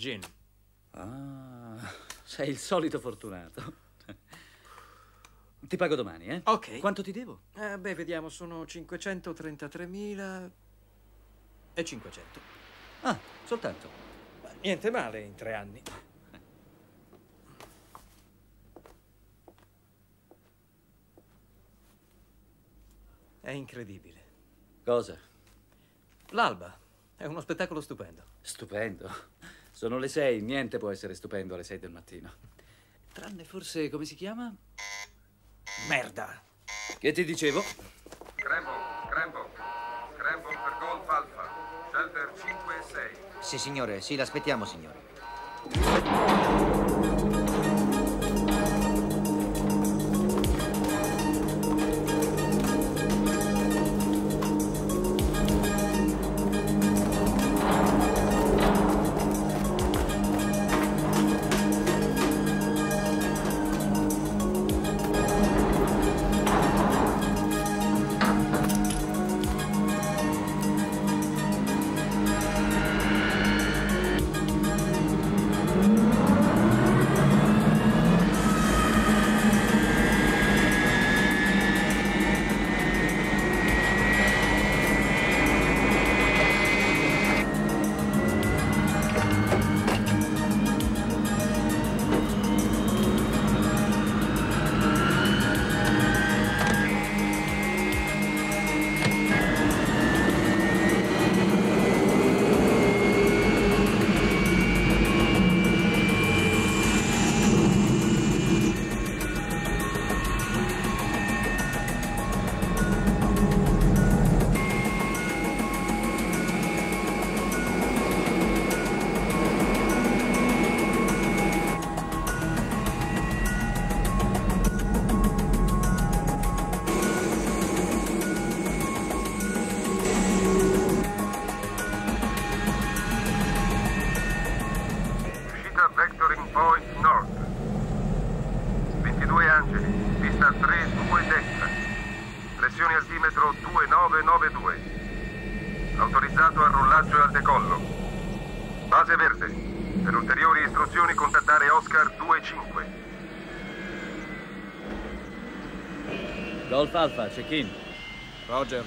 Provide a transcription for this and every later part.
Gin. Ah, sei il solito fortunato. Ti pago domani, eh? Ok. Quanto ti devo? Beh, vediamo, sono 533.500. Ah, soltanto. Niente male in 3 anni. È incredibile. Cosa? L'Alba è uno spettacolo stupendo. Stupendo. Sono le 6, niente può essere stupendo alle 6 del mattino. Tranne forse, come si chiama? Merda. Che ti dicevo? Scramble per Golf Alpha, shelter 5 e 6. Sì, signore, sì, l'aspettiamo, signore. Autorizzato al rollaggio e al decollo. Base verde. Per ulteriori istruzioni contattare Oscar 25. Golf Alpha, check-in. Roger.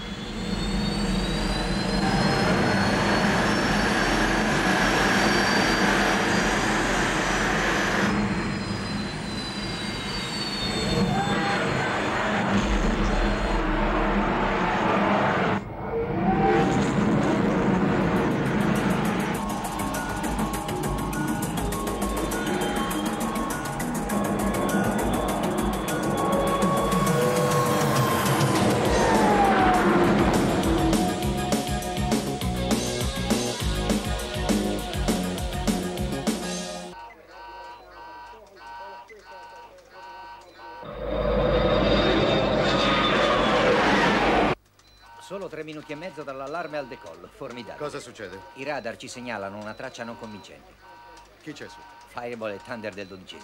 Solo 3 minuti e mezzo dall'allarme al decollo. Formidabile. Cosa succede? I radar ci segnalano una traccia non convincente. Chi c'è su? Fireball e Thunder del 12°.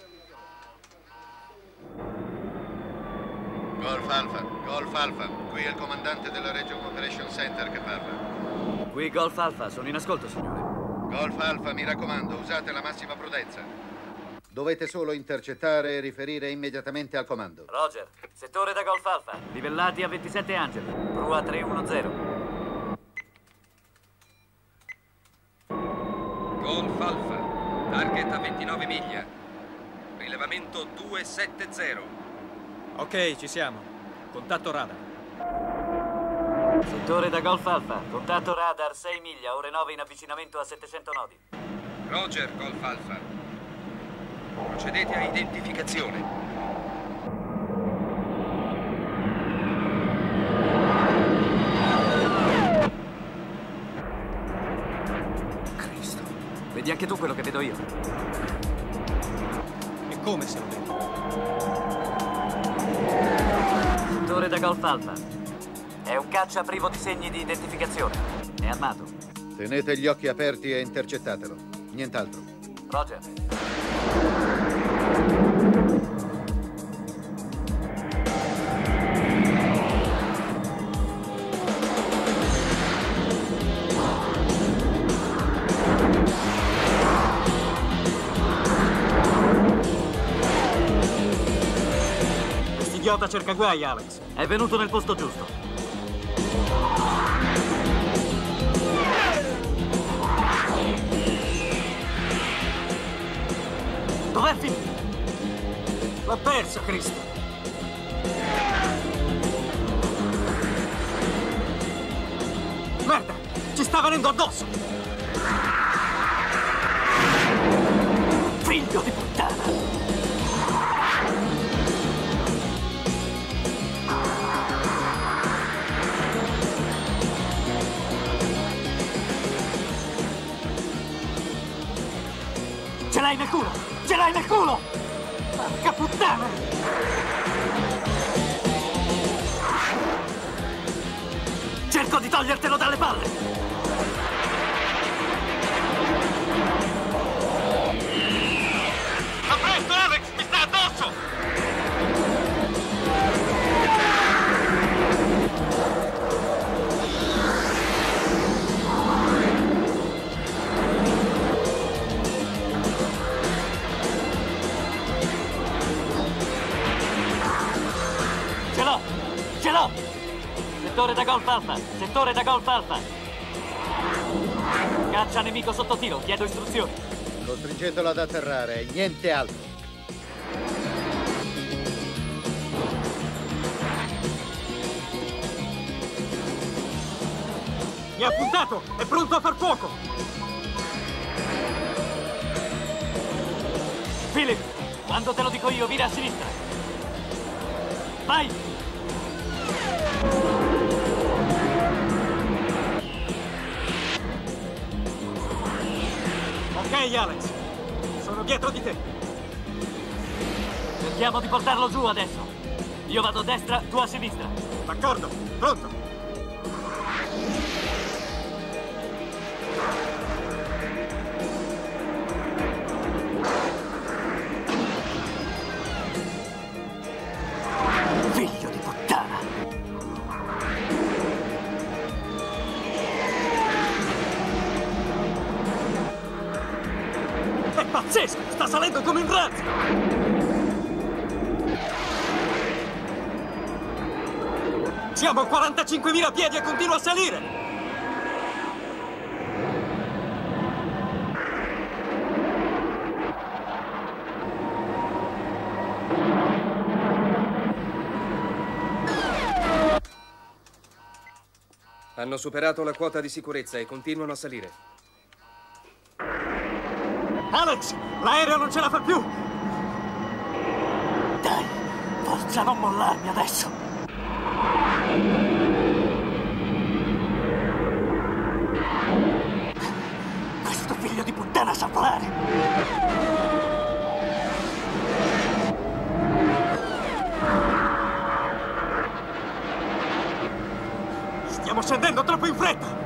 Golf Alpha. Qui è il comandante della Region Operation Center che parla. Qui Golf Alpha, sono in ascolto, signore. Golf Alpha, mi raccomando, usate la massima prudenza. Dovete solo intercettare e riferire immediatamente al comando. Roger, settore da Golf Alpha, livellati a 27 Angeli, prua 310. Golf Alpha, target a 29 miglia, rilevamento 270. Ok, ci siamo. Contatto radar. Settore da Golf Alpha, contatto radar 6 miglia, ore 9 in avvicinamento a 700 nodi. Roger, Golf Alpha. Procedete a identificazione. Cristo, vedi anche tu quello che vedo io? E come se lo vedi? Settore da Golf Alpha. È un caccia privo di segni di identificazione. È armato. Tenete gli occhi aperti e intercettatelo. Nient'altro. Roger. Quell'idiota cerca guai, Alex. È venuto nel posto giusto. Dov'è finito? L'ha perso, Cristo. Merda! Ci sta venendo addosso! Figlio di puttana! Ce l'hai nel culo! Ce l'hai nel culo! Porca puttana! Cerco di togliertelo dalle palle! A presto, Alex! Mi sta addosso! Ce l'ho! Settore da Golf Alfa! Settore da Golf Alfa! Caccia nemico sotto tiro, chiedo istruzioni. Costringetelo ad atterrare, niente altro. Mi ha puntato! È pronto a far fuoco! Philip, quando te lo dico io, vira a sinistra! Vai! Ok, Alex. Sono dietro di te. Cerchiamo di portarlo giù adesso. Io vado a destra, tu a sinistra. D'accordo, pronto. Figlio di puttana! È pazzesco! Sta salendo come un razzo! Siamo a 45.000 piedi e continua a salire! Hanno superato la quota di sicurezza e continuano a salire. Alex! L'aereo non ce la fa più! Dai, forza non mollarmi adesso! Questo figlio di puttana sa volare! Stiamo scendendo troppo in fretta!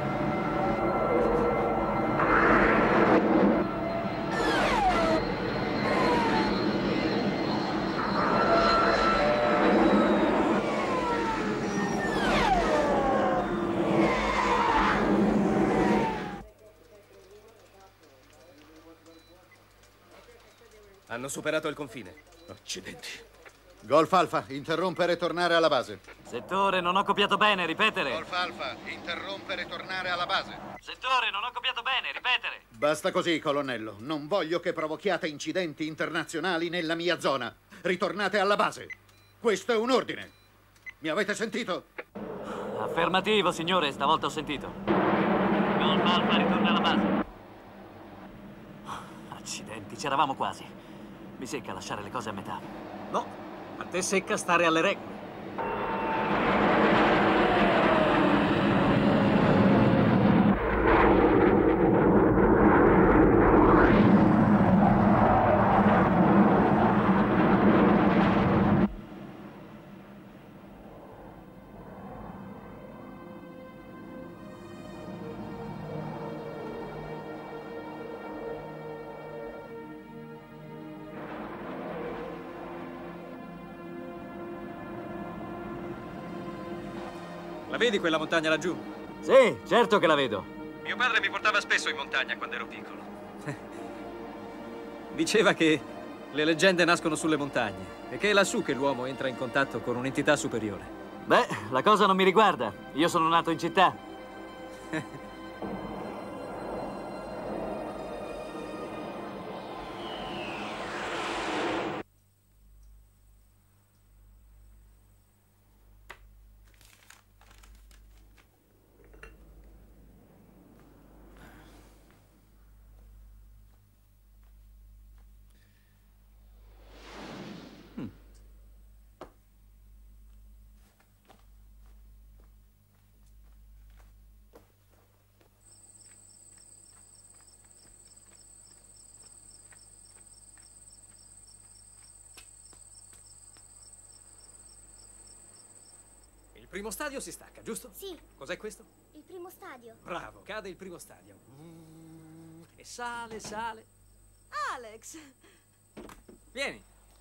Hanno superato il confine. Accidenti. Golf Alfa, interrompere e tornare alla base. Settore, non ho copiato bene, ripetere. Golf Alfa, interrompere e tornare alla base. Settore, non ho copiato bene, ripetere. Basta così, colonnello. Non voglio che provochiate incidenti internazionali nella mia zona. Ritornate alla base. Questo è un ordine. Mi avete sentito? Affermativo, signore, stavolta ho sentito. Golf Alfa ritorna alla base. Accidenti, c'eravamo quasi. Mi secca lasciare le cose a metà. No, a te secca stare alle regole. La vedi quella montagna laggiù? Sì, certo che la vedo. Mio padre mi portava spesso in montagna quando ero piccolo. Diceva che le leggende nascono sulle montagne e che è lassù che l'uomo entra in contatto con un'entità superiore. Beh, la cosa non mi riguarda. Io sono nato in città. Il primo stadio si stacca, giusto? Sì, Cos'è questo? il primo stadio. Bravo, cade il primo stadio. E sale, sale. Alex! Vieni.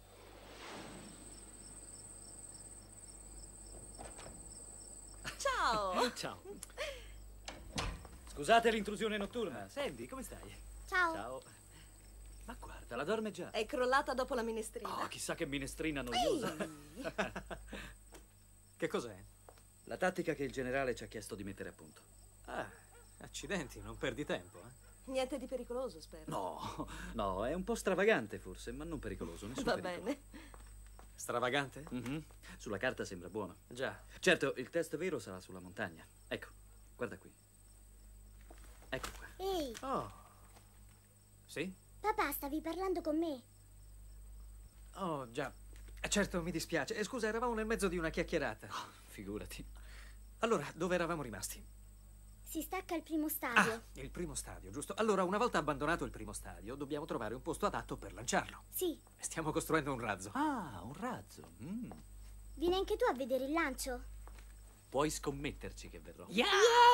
Ciao! Ciao. Scusate l'intrusione notturna. Sandy, come stai? Ciao. Ciao. Ma guarda, la dorme già. È crollata dopo la minestrina. Oh, chissà che minestrina noiosa. Che cos'è? La tattica che il generale ci ha chiesto di mettere a punto. Ah, accidenti, non perdi tempo, eh? Niente di pericoloso, spero. No, è un po' stravagante forse, ma non pericoloso. Nessun Va pericolo. bene. Stravagante? Mhm. Sulla carta sembra buono. Già. Certo, il test vero sarà sulla montagna. Ecco, guarda qui. Ecco qua. Ehi, Oh. Sì? papà, stavi parlando con me? Oh, già. Certo, mi dispiace. Scusa, eravamo nel mezzo di una chiacchierata. Figurati. Allora, dove eravamo rimasti? Si stacca il primo stadio. Ah, il primo stadio, giusto. Allora, una volta abbandonato il primo stadio, dobbiamo trovare un posto adatto per lanciarlo. Sì, Stiamo costruendo un razzo. Ah, un razzo. vieni anche tu a vedere il lancio? Puoi scommetterci che verrò. Yeah!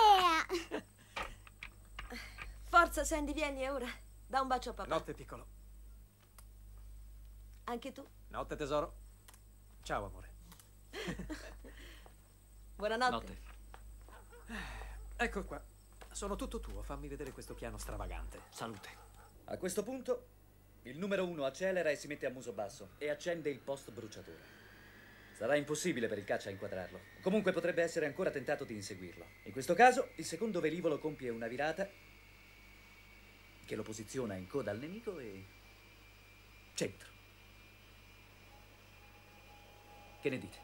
Forza, Sandy, vieni ora. Da un bacio a papà. Notte, piccolo. Anche tu. Notte, tesoro. Ciao, amore. Buonanotte. Notte. Ecco qua. Sono tutto tuo. Fammi vedere questo piano stravagante. Salute. A questo punto, il numero 1 accelera e si mette a muso basso e accende il post bruciatore. Sarà impossibile per il caccia inquadrarlo. Comunque potrebbe essere ancora tentato di inseguirlo. In questo caso, il secondo velivolo compie una virata che lo posiziona in coda al nemico e centro. Che ne dite?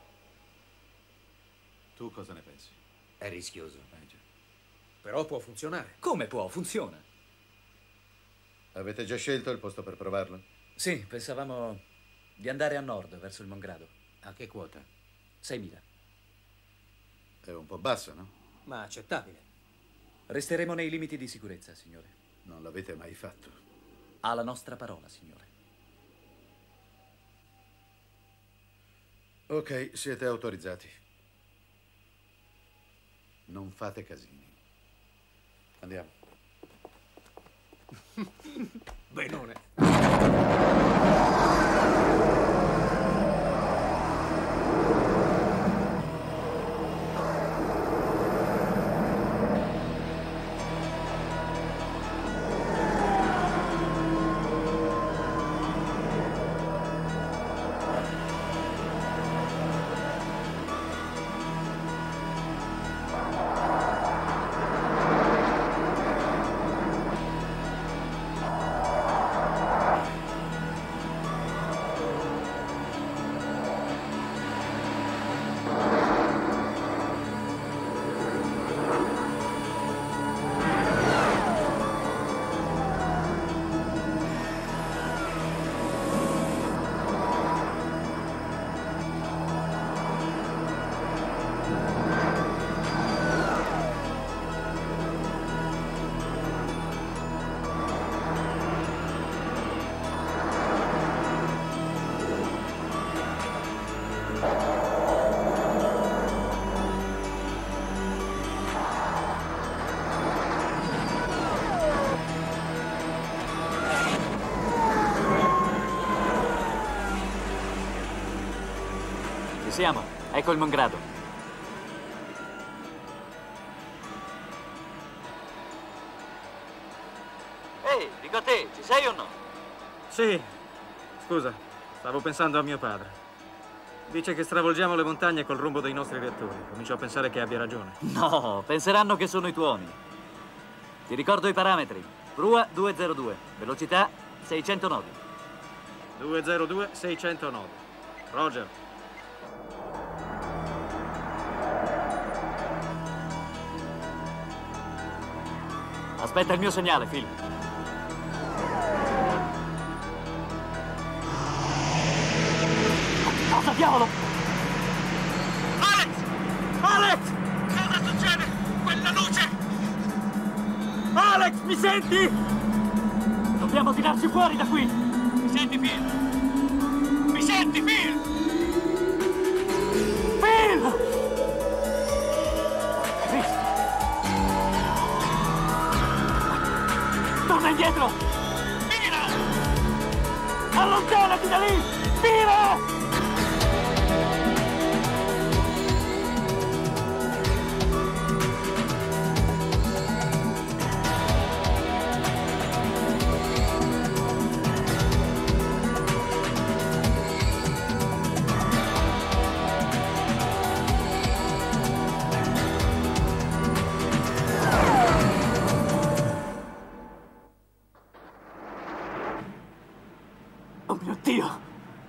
Tu cosa ne pensi? È rischioso. Già. Però può funzionare. Come può? Funziona. Avete già scelto il posto per provarlo? Sì, pensavamo di andare a nord, verso il Mongrado. A che quota? 6.000. È un po' basso, no? Ma accettabile. Resteremo nei limiti di sicurezza, signore. Non l'avete mai fatto. Ha la nostra parola, signore. Ok, siete autorizzati. Non fate casini. Andiamo. Benone. Ci siamo. Ecco il Mongrado. Ehi, dico a te, ci sei o no? Sì, Scusa, stavo pensando a mio padre. Dice che stravolgiamo le montagne col rombo dei nostri reattori. Comincio a pensare che abbia ragione. No, penseranno che sono i tuoni. Ti ricordo i parametri. Prua 202, velocità 600 nodi. 202 609. Roger. Aspetta il mio segnale, Phil. Cosa diavolo? Alex! Alex! Cosa succede? Quella luce! Alex, mi senti? Dobbiamo tirarci fuori da qui. Mi senti, Phil? Mi senti, Phil? Phil! Torna indietro! Mira! Allontanati da lì! Mira! Oh mio Dio!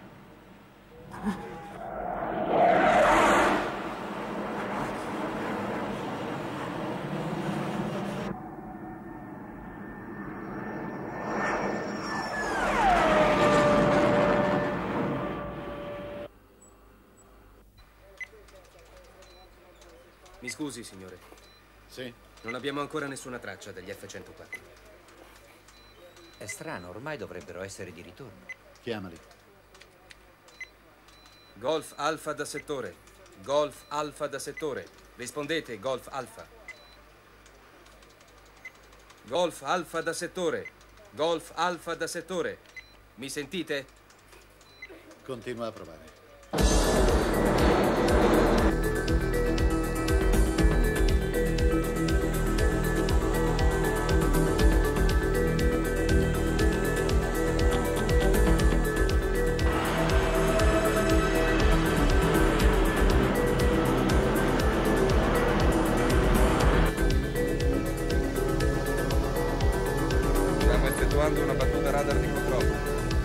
Mi scusi, signore. Sì? Non abbiamo ancora nessuna traccia degli F-104. È strano, ormai dovrebbero essere di ritorno. Chiamali. Golf Alfa da settore. Golf Alfa da settore. Rispondete, Golf Alfa. Golf Alfa da settore. Golf Alfa da settore. Mi sentite? Continua a provare. Stiamo effettuando una battuta radar di controllo.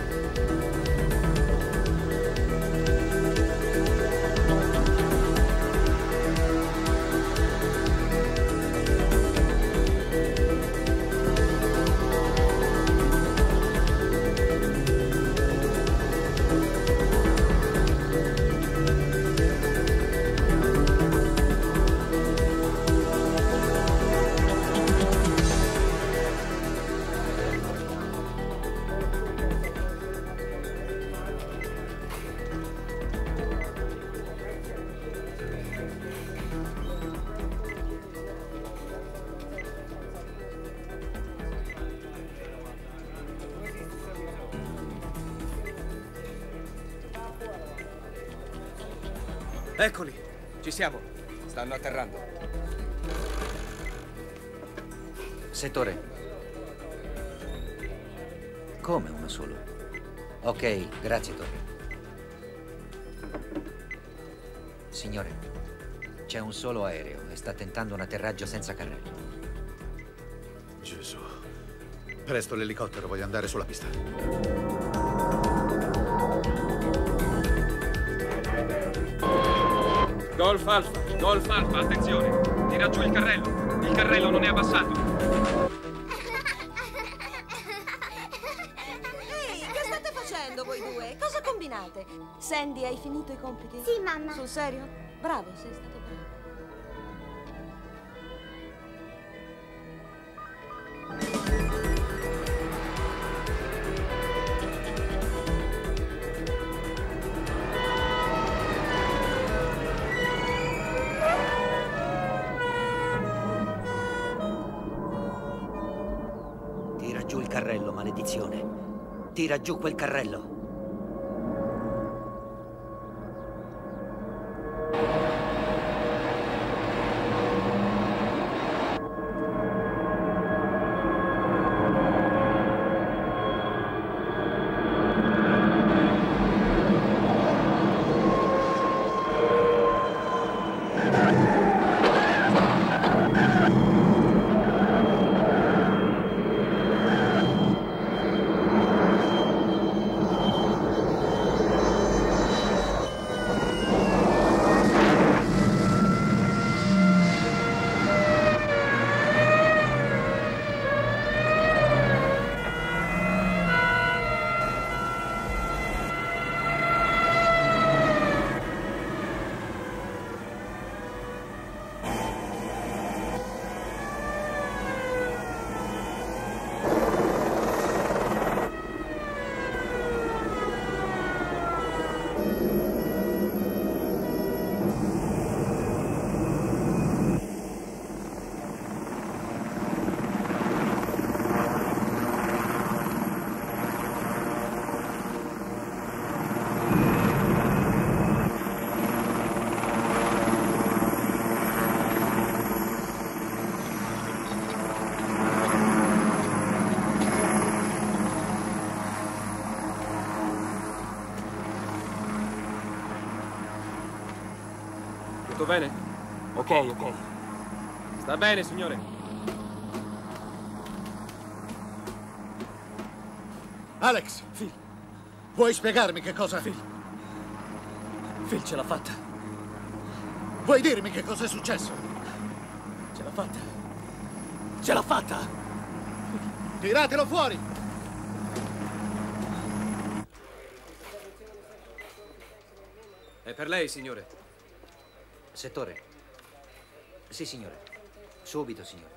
Eccoli, ci siamo. Stanno atterrando. Settore. Come uno solo? Ok, grazie, Torre. Signore, c'è un solo aereo e sta tentando un atterraggio senza carrello. Gesù. Presto l'elicottero, voglio andare sulla pista. Golf Alfa, attenzione. Tira giù il carrello. Il carrello non è abbassato. Ehi, che state facendo voi due? Cosa combinate? Sandy, hai finito i compiti? Sì, mamma. Sul serio? Bravo, sei stato bravo. Tira giù il carrello, maledizione. Tira giù quel carrello. Tutto bene? Ok, ok. Sta bene, signore. Alex! Phil. Vuoi spiegarmi che cosa... Phil ce l'ha fatta. Vuoi dirmi che cosa è successo? Ce l'ha fatta. Ce l'ha fatta! Tiratelo fuori! È per lei, signore. Settore. Sì, signore. Subito, signore.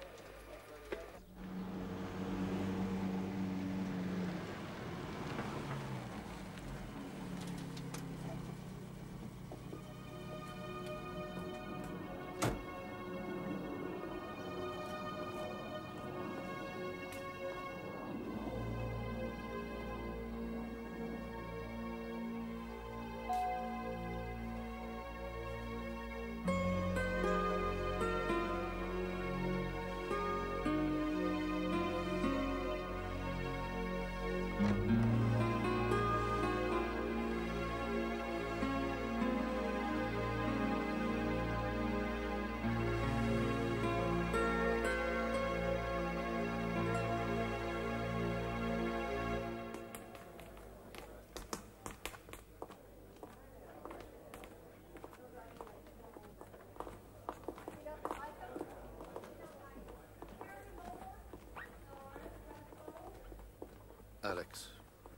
Alex,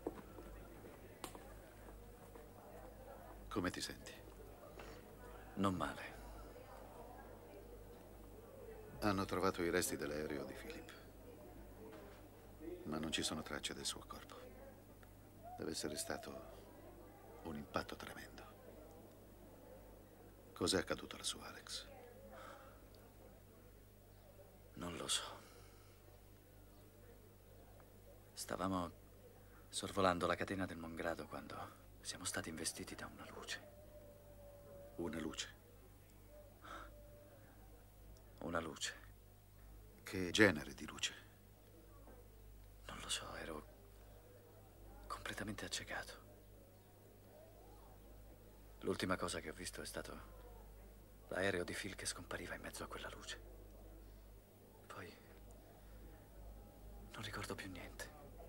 come ti senti? Non male. Hanno trovato i resti dell'aereo di Philip, ma non ci sono tracce del suo corpo. Deve essere stato un impatto tremendo. Cos'è accaduto lassù, Alex? Non lo so. Stavamo sorvolando la catena del Mongrado quando siamo stati investiti da una luce. Una luce? Una luce. Che genere di luce? Non lo so, ero completamente accecato. L'ultima cosa che ho visto è stato l'aereo di Phil che scompariva in mezzo a quella luce. Poi non ricordo più niente.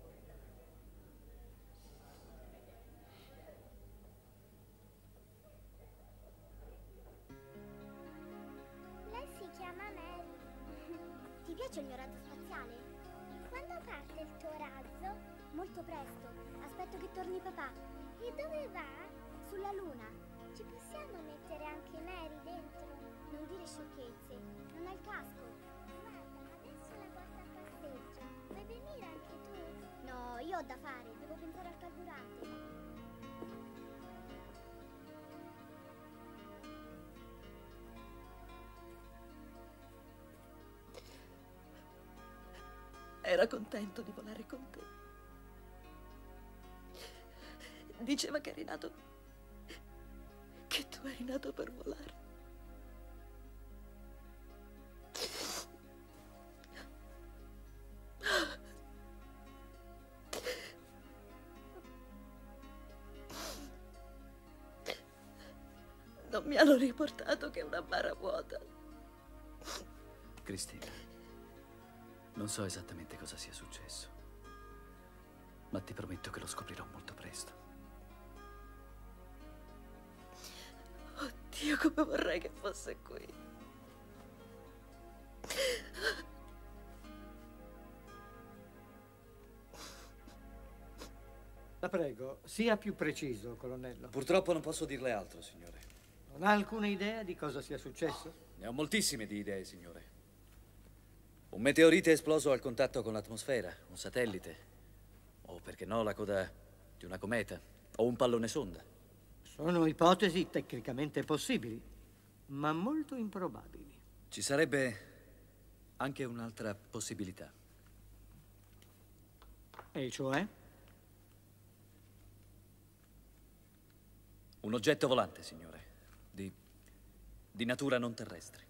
Ti piace il mio razzo spaziale? Quando parte il tuo razzo? Molto presto. Aspetto che torni papà. E dove va? Sulla luna. Ci possiamo mettere anche Mary dentro? Non dire sciocchezze. Non ha il casco. Guarda, adesso la porta a passeggio. Vuoi venire anche tu? No, io ho da fare. Devo pensare al carburante. Era contento di volare con te. Diceva che eri nato... che tu eri nato per volare. Non mi hanno riportato che una bara vuota. Cristina, non so esattamente cosa sia successo, ma ti prometto che lo scoprirò molto presto. Oddio, come vorrei che fosse qui. La prego, sia più preciso, colonnello. Purtroppo non posso dirle altro, signore. Non ha alcuna idea di cosa sia successo? Ne ho moltissime di idee, signore. Un meteorite è esploso al contatto con l'atmosfera, un satellite, o perché no la coda di una cometa, o un pallone sonda. Sono ipotesi tecnicamente possibili, ma molto improbabili. Ci sarebbe anche un'altra possibilità. E cioè? Un oggetto volante, signore, di natura non terrestre.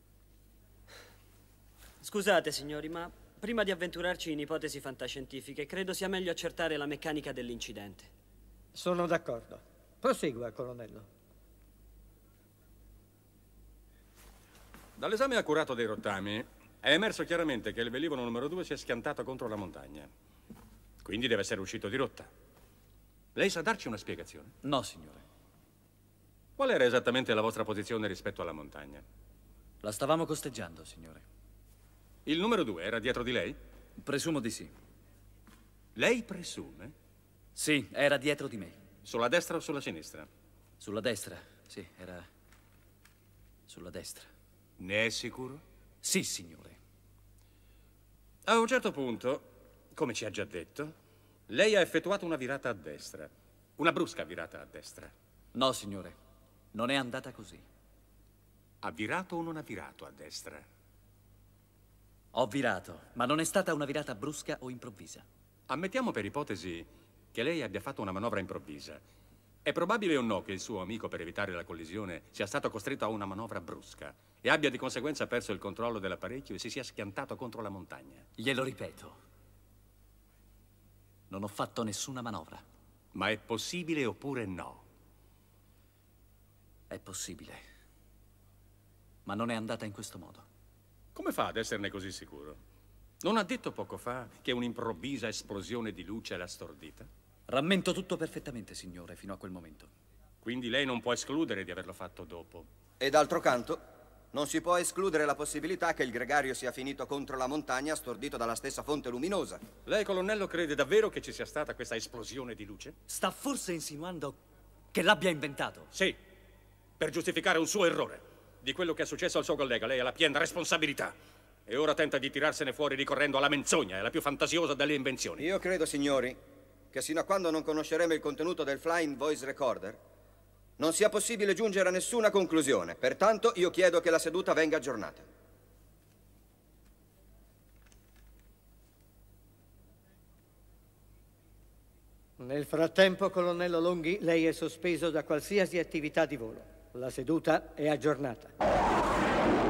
Scusate, signori, ma prima di avventurarci in ipotesi fantascientifiche, credo sia meglio accertare la meccanica dell'incidente. Sono d'accordo. Prosegua, colonnello. Dall'esame accurato dei rottami è emerso chiaramente che il velivolo numero 2 si è schiantato contro la montagna. Quindi deve essere uscito di rotta. Lei sa darci una spiegazione? No, signore. Qual era esattamente la vostra posizione rispetto alla montagna? La stavamo costeggiando, signore. Il numero 2 era dietro di lei? Presumo di sì. Lei presume? Sì, era dietro di me. Sulla destra o sulla sinistra? Sulla destra, sì, era sulla destra. Ne è sicuro? Sì, signore. A un certo punto, come ci ha già detto, lei ha effettuato una virata a destra. Una brusca virata a destra. No, signore. Non è andata così. Ha virato o non ha virato a destra? Ho virato, ma non è stata una virata brusca o improvvisa. Ammettiamo per ipotesi che lei abbia fatto una manovra improvvisa. È probabile o no che il suo amico, per evitare la collisione, sia stato costretto a una manovra brusca e abbia di conseguenza perso il controllo dell'apparecchio e si sia schiantato contro la montagna? Glielo ripeto. Non ho fatto nessuna manovra. Ma è possibile oppure no? È possibile. Ma non è andata in questo modo. Come fa ad esserne così sicuro? Non ha detto poco fa che un'improvvisa esplosione di luce l'ha stordita? Rammento tutto perfettamente, signore, fino a quel momento. Quindi lei non può escludere di averlo fatto dopo. E d'altro canto, non si può escludere la possibilità che il gregario sia finito contro la montagna stordito dalla stessa fonte luminosa. Lei, colonnello, crede davvero che ci sia stata questa esplosione di luce? Sta forse insinuando che l'abbia inventato? Sì, per giustificare un suo errore. Di quello che è successo al suo collega, lei ha la piena responsabilità. E ora tenta di tirarsene fuori ricorrendo alla menzogna, è la più fantasiosa delle invenzioni. Io credo, signori, che sino a quando non conosceremo il contenuto del Flying Voice Recorder, non sia possibile giungere a nessuna conclusione. Pertanto io chiedo che la seduta venga aggiornata. Nel frattempo, colonnello Longhi, lei è sospeso da qualsiasi attività di volo. La seduta è aggiornata.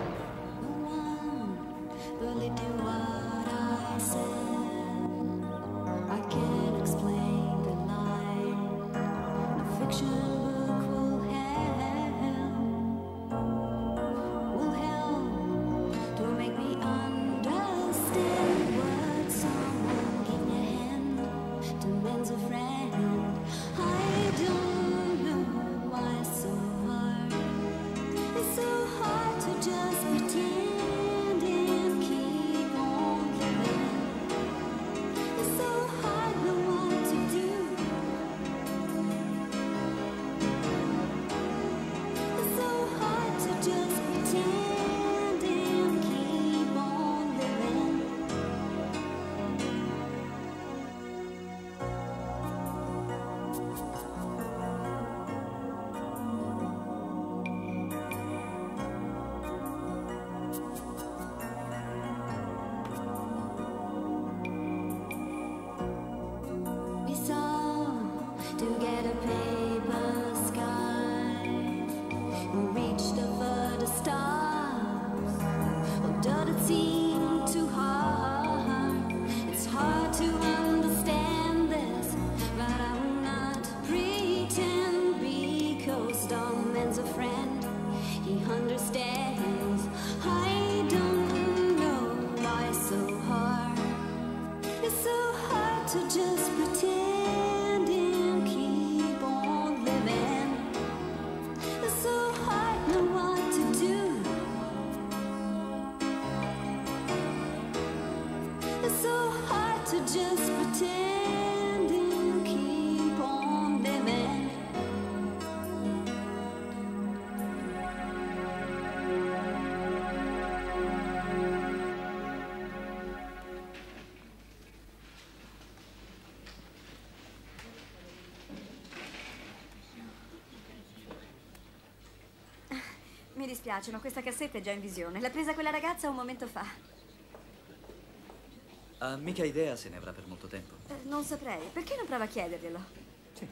Mi dispiace, ma questa cassetta è già in visione. L'ha presa quella ragazza un momento fa. Ha mica idea se ne avrà per molto tempo. Non saprei. Perché non prova a chiederglielo? Sì.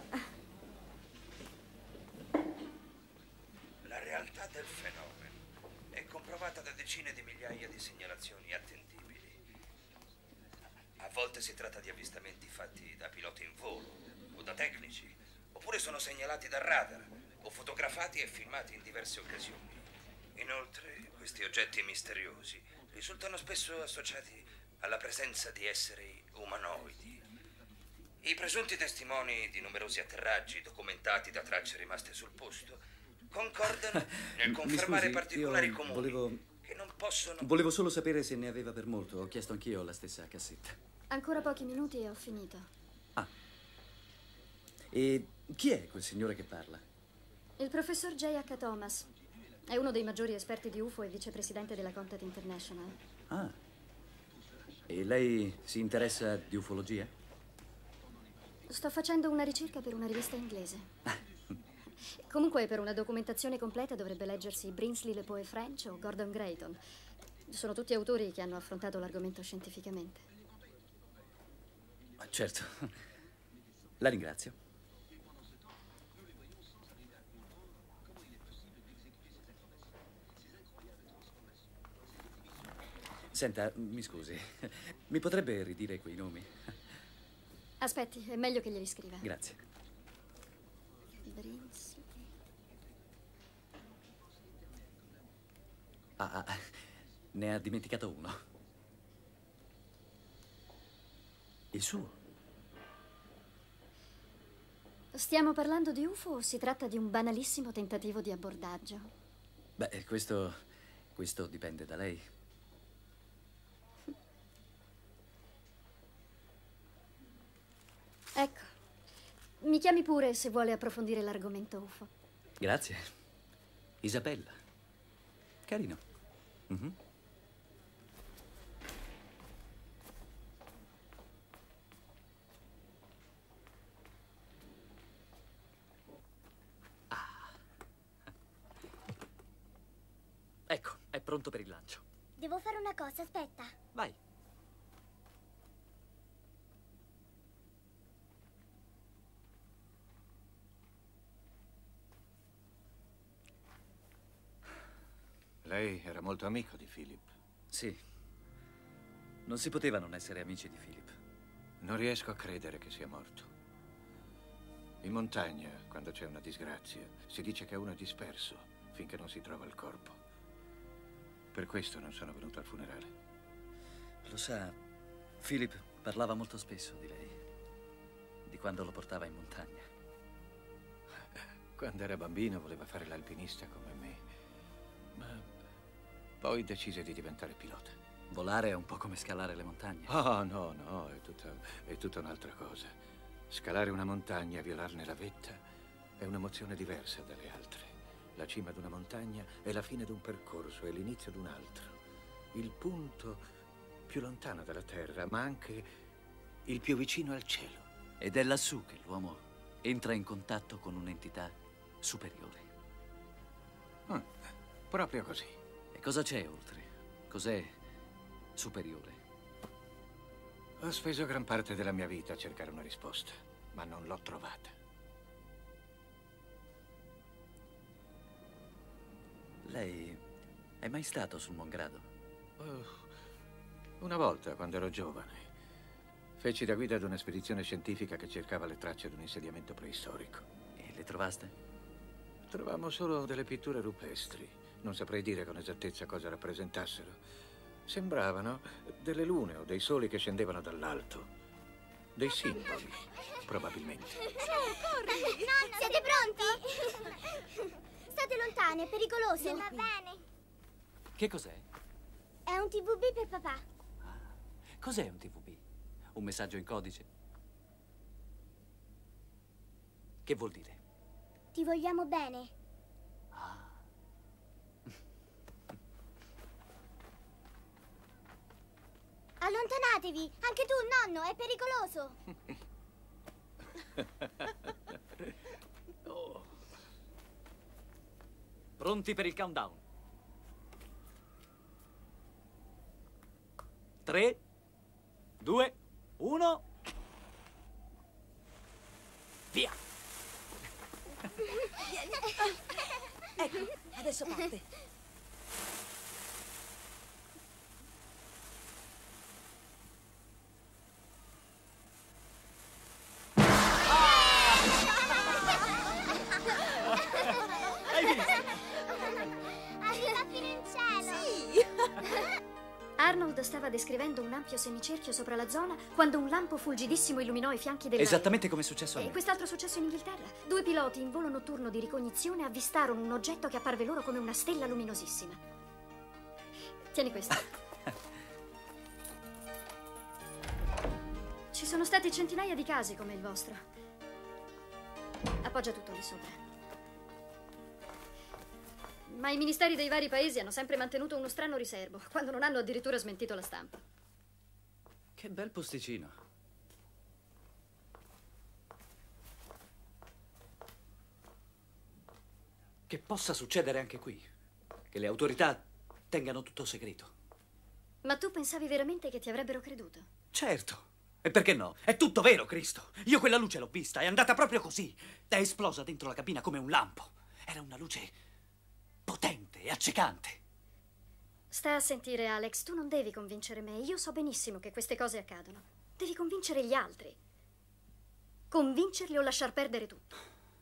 La realtà del fenomeno è comprovata da decine di migliaia di segnalazioni attendibili. A volte si tratta di avvistamenti fatti da piloti in volo o da tecnici, oppure sono segnalati dal radar o fotografati e filmati in diverse occasioni. Inoltre, questi oggetti misteriosi risultano spesso associati alla presenza di esseri umanoidi. I presunti testimoni di numerosi atterraggi documentati da tracce rimaste sul posto concordano nel confermare Mi scusi, particolari io comuni che non possono... Volevo solo sapere se ne aveva per molto. Ho chiesto anch'io la stessa cassetta. Ancora pochi minuti e ho finito. E chi è quel signore che parla? Il professor J.H. Thomas. È uno dei maggiori esperti di UFO e vicepresidente della Contact International. Ah. E lei si interessa di ufologia? Sto facendo una ricerca per una rivista inglese. Comunque, per una documentazione completa dovrebbe leggersi Brinsley, Le Poe French o Gordon Grayton. Sono tutti autori che hanno affrontato l'argomento scientificamente. Certo. La ringrazio. Senta, mi scusi, mi potrebbe ridire quei nomi? Aspetti, è meglio che glieli scriva. Grazie. Brinsley. Ne ha dimenticato uno. Il suo? Stiamo parlando di UFO o si tratta di un banalissimo tentativo di abbordaggio? Beh, questo dipende da lei. Ecco, mi chiami pure se vuole approfondire l'argomento UFO. Grazie. Isabella. Carino. Ecco, è pronto per il lancio. Devo fare una cosa, aspetta. Vai. Lei era molto amico di Philip. Sì. Non si poteva non essere amici di Philip. Non riesco a credere che sia morto. In montagna, quando c'è una disgrazia, si dice che uno è disperso finché non si trova il corpo. Per questo non sono venuto al funerale. Lo sa, Philip parlava molto spesso di lei. Di quando lo portava in montagna. Quando era bambino voleva fare l'alpinista come me. Ma poi decise di diventare pilota. Volare è un po' come scalare le montagne. Oh, no, è tutta un'altra cosa. Scalare una montagna, violarne la vetta, è un'emozione diversa dalle altre. La cima di una montagna è la fine di un percorso, è l'inizio di un altro. Il punto più lontano dalla terra, ma anche il più vicino al cielo. Ed è lassù che l'uomo entra in contatto con un'entità superiore. Proprio così. E cosa c'è oltre? Cos'è superiore? Ho speso gran parte della mia vita a cercare una risposta, ma non l'ho trovata. Lei è mai stato sul Mongrado? Una volta, quando ero giovane, feci da guida ad una spedizione scientifica che cercava le tracce di un insediamento preistorico. E le trovaste? Trovammo solo delle pitture rupestri. Non saprei dire con esattezza cosa rappresentassero. Sembravano delle lune o dei soli che scendevano dall'alto. Dei simboli, probabilmente. Corri! Nonno, siete pronti? State lontani, è pericoloso. Va bene. Che cos'è? È un TVB per papà. Cos'è un TVB? Un messaggio in codice? Che vuol dire? Ti vogliamo bene. Allontanatevi! Anche tu, nonno, è pericoloso! Pronti per il countdown. 3, 2, 1. Via! Ecco, adesso parte. Arriva fino in cielo! descrivendo un ampio semicerchio sopra la zona quando un lampo fulgidissimo illuminò i fianchi dell'aereo. Esattamente come è successo a me. E quest'altro successo in Inghilterra. 2 piloti in volo notturno di ricognizione avvistarono un oggetto che apparve loro come una stella luminosissima. Tieni questo. Ci sono stati centinaia di casi come il vostro. Appoggia tutto lì sopra. Ma i ministeri dei vari paesi hanno sempre mantenuto uno strano riserbo, quando non hanno addirittura smentito la stampa. Che bel posticino. Che possa succedere anche qui. Che le autorità tengano tutto segreto. Ma tu pensavi veramente che ti avrebbero creduto? Certo. E perché no? È tutto vero, Cristo. Io quella luce l'ho vista, è andata proprio così. È esplosa dentro la cabina come un lampo. Era una luce potente e accecante. Sta a sentire, Alex, tu non devi convincere me. Io so benissimo che queste cose accadono. Devi convincere gli altri. Convincerli o lasciar perdere tutto.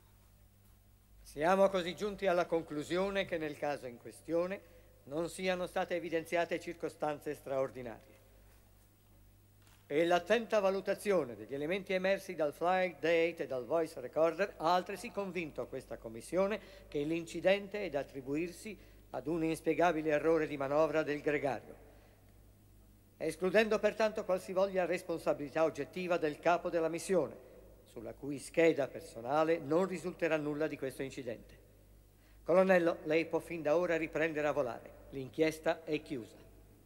Siamo così giunti alla conclusione che nel caso in questione non siano state evidenziate circostanze straordinarie. E l'attenta valutazione degli elementi emersi dal flight date e dal voice recorder ha altresì convinto questa commissione che l'incidente è da attribuirsi ad un inspiegabile errore di manovra del gregario, escludendo pertanto qualsivoglia responsabilità oggettiva del capo della missione, sulla cui scheda personale non risulterà nulla di questo incidente. Colonnello, lei può fin da ora riprendere a volare. L'inchiesta è chiusa.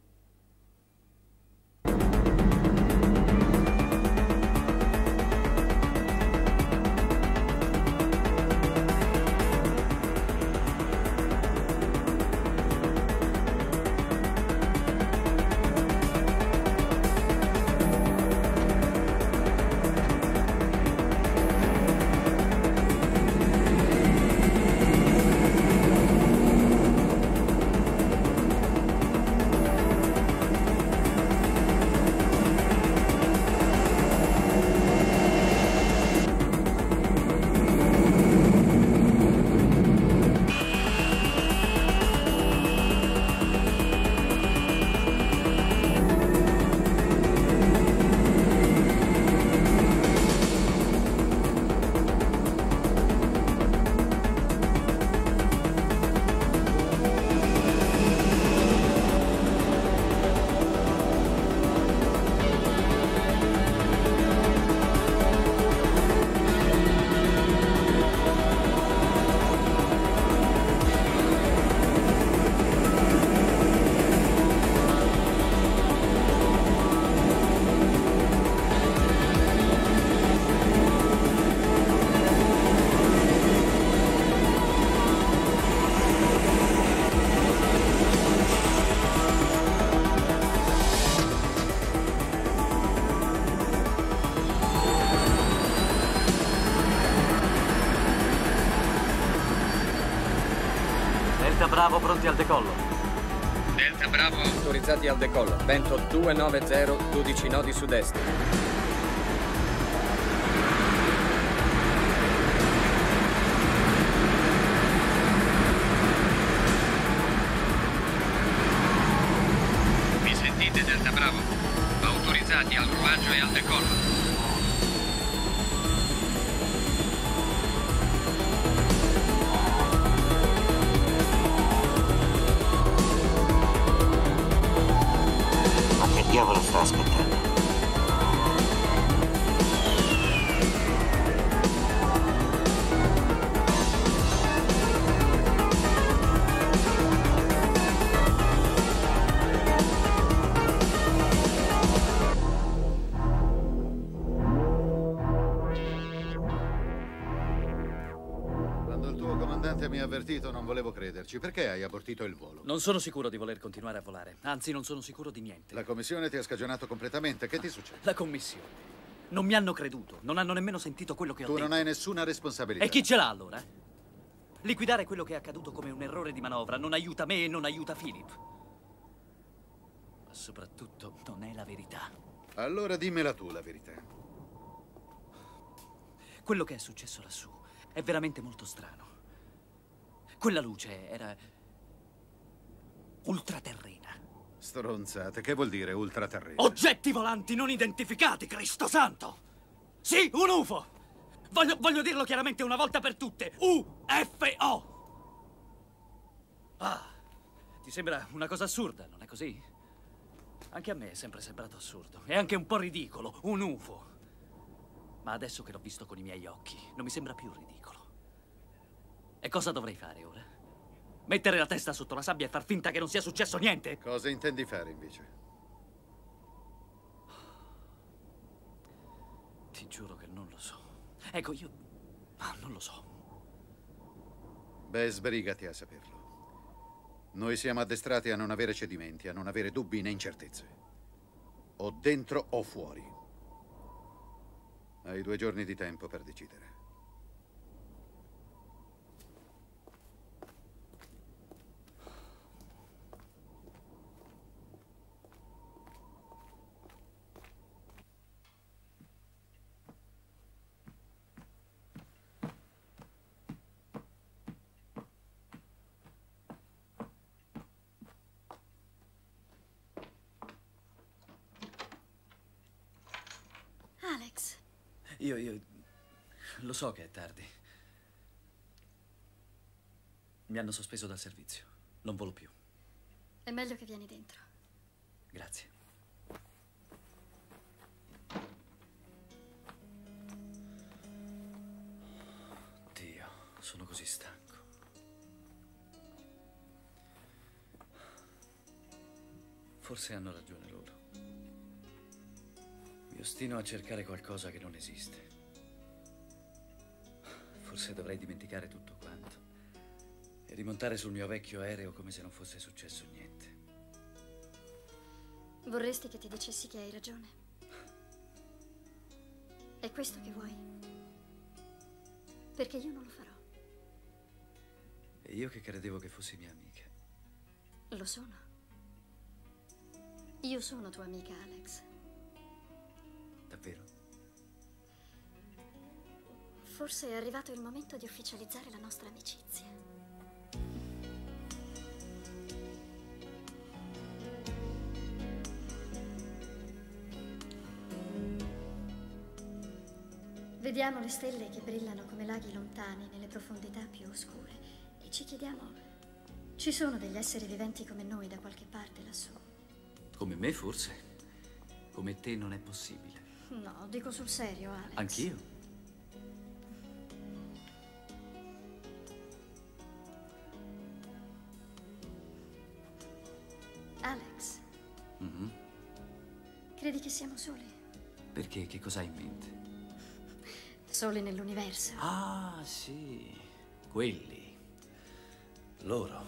Bravo, pronti al decollo. Delta Bravo, autorizzati al decollo. Vento 290, 12 nodi sud-est. Mi sentite, Delta Bravo? Autorizzati al ruaggio e al decollo. Diavolo sta aspettando? Quando il tuo comandante mi ha avvertito non volevo crederci. Perché hai abortito il volo? Non sono sicuro di voler continuare a volare. Anzi, non sono sicuro di niente. La commissione ti ha scagionato completamente. Che ti succede? La commissione. Non mi hanno creduto. Non hanno nemmeno sentito quello che ho detto. Tu non hai nessuna responsabilità. E chi ce l'ha allora? Liquidare quello che è accaduto come un errore di manovra non aiuta me e non aiuta Philip. Ma soprattutto non è la verità. Allora dimmela tu la verità. Quello che è successo lassù è veramente molto strano. Quella luce era ultraterrena. Stronzate, che vuol dire ultraterreno? Oggetti volanti non identificati, Cristo santo! Sì, un UFO! Voglio dirlo chiaramente una volta per tutte. UFO! Ah, ti sembra una cosa assurda, non è così? Anche a me è sempre sembrato assurdo. E anche un po' ridicolo, un UFO. Ma adesso che l'ho visto con i miei occhi, non mi sembra più ridicolo. E cosa dovrei fare ora? Mettere la testa sotto la sabbia e far finta che non sia successo niente? Cosa intendi fare, invece? Ti giuro che non lo so. Ecco, io... non lo so. Beh, sbrigati a saperlo. Noi siamo addestrati a non avere cedimenti, a non avere dubbi né incertezze. O dentro o fuori. Hai 2 giorni di tempo per decidere. Alex. Io... Lo so che è tardi. Mi hanno sospeso dal servizio. Non volo più. È meglio che vieni dentro. Grazie. Dio, sono così stanco. Forse hanno ragione loro. Mi ostino a cercare qualcosa che non esiste. Forse dovrei dimenticare tutto quanto e rimontare sul mio vecchio aereo come se non fosse successo niente. Vorresti che ti dicessi che hai ragione? È questo che vuoi? Perché io non lo farò. E io che credevo che fossi mia amica. Lo sono. Io sono tua amica, Alex. Davvero? Forse è arrivato il momento di ufficializzare la nostra amicizia. Vediamo le stelle che brillano come laghi lontani nelle profondità più oscure e ci chiediamo: ci sono degli esseri viventi come noi da qualche parte lassù? Come me, forse. Come te non è possibile. No, dico sul serio, Alex. Anch'io. Alex, credi che siamo soli? Perché? Che cosa hai in mente? Soli nell'universo. Ah, sì. Quelli. Loro.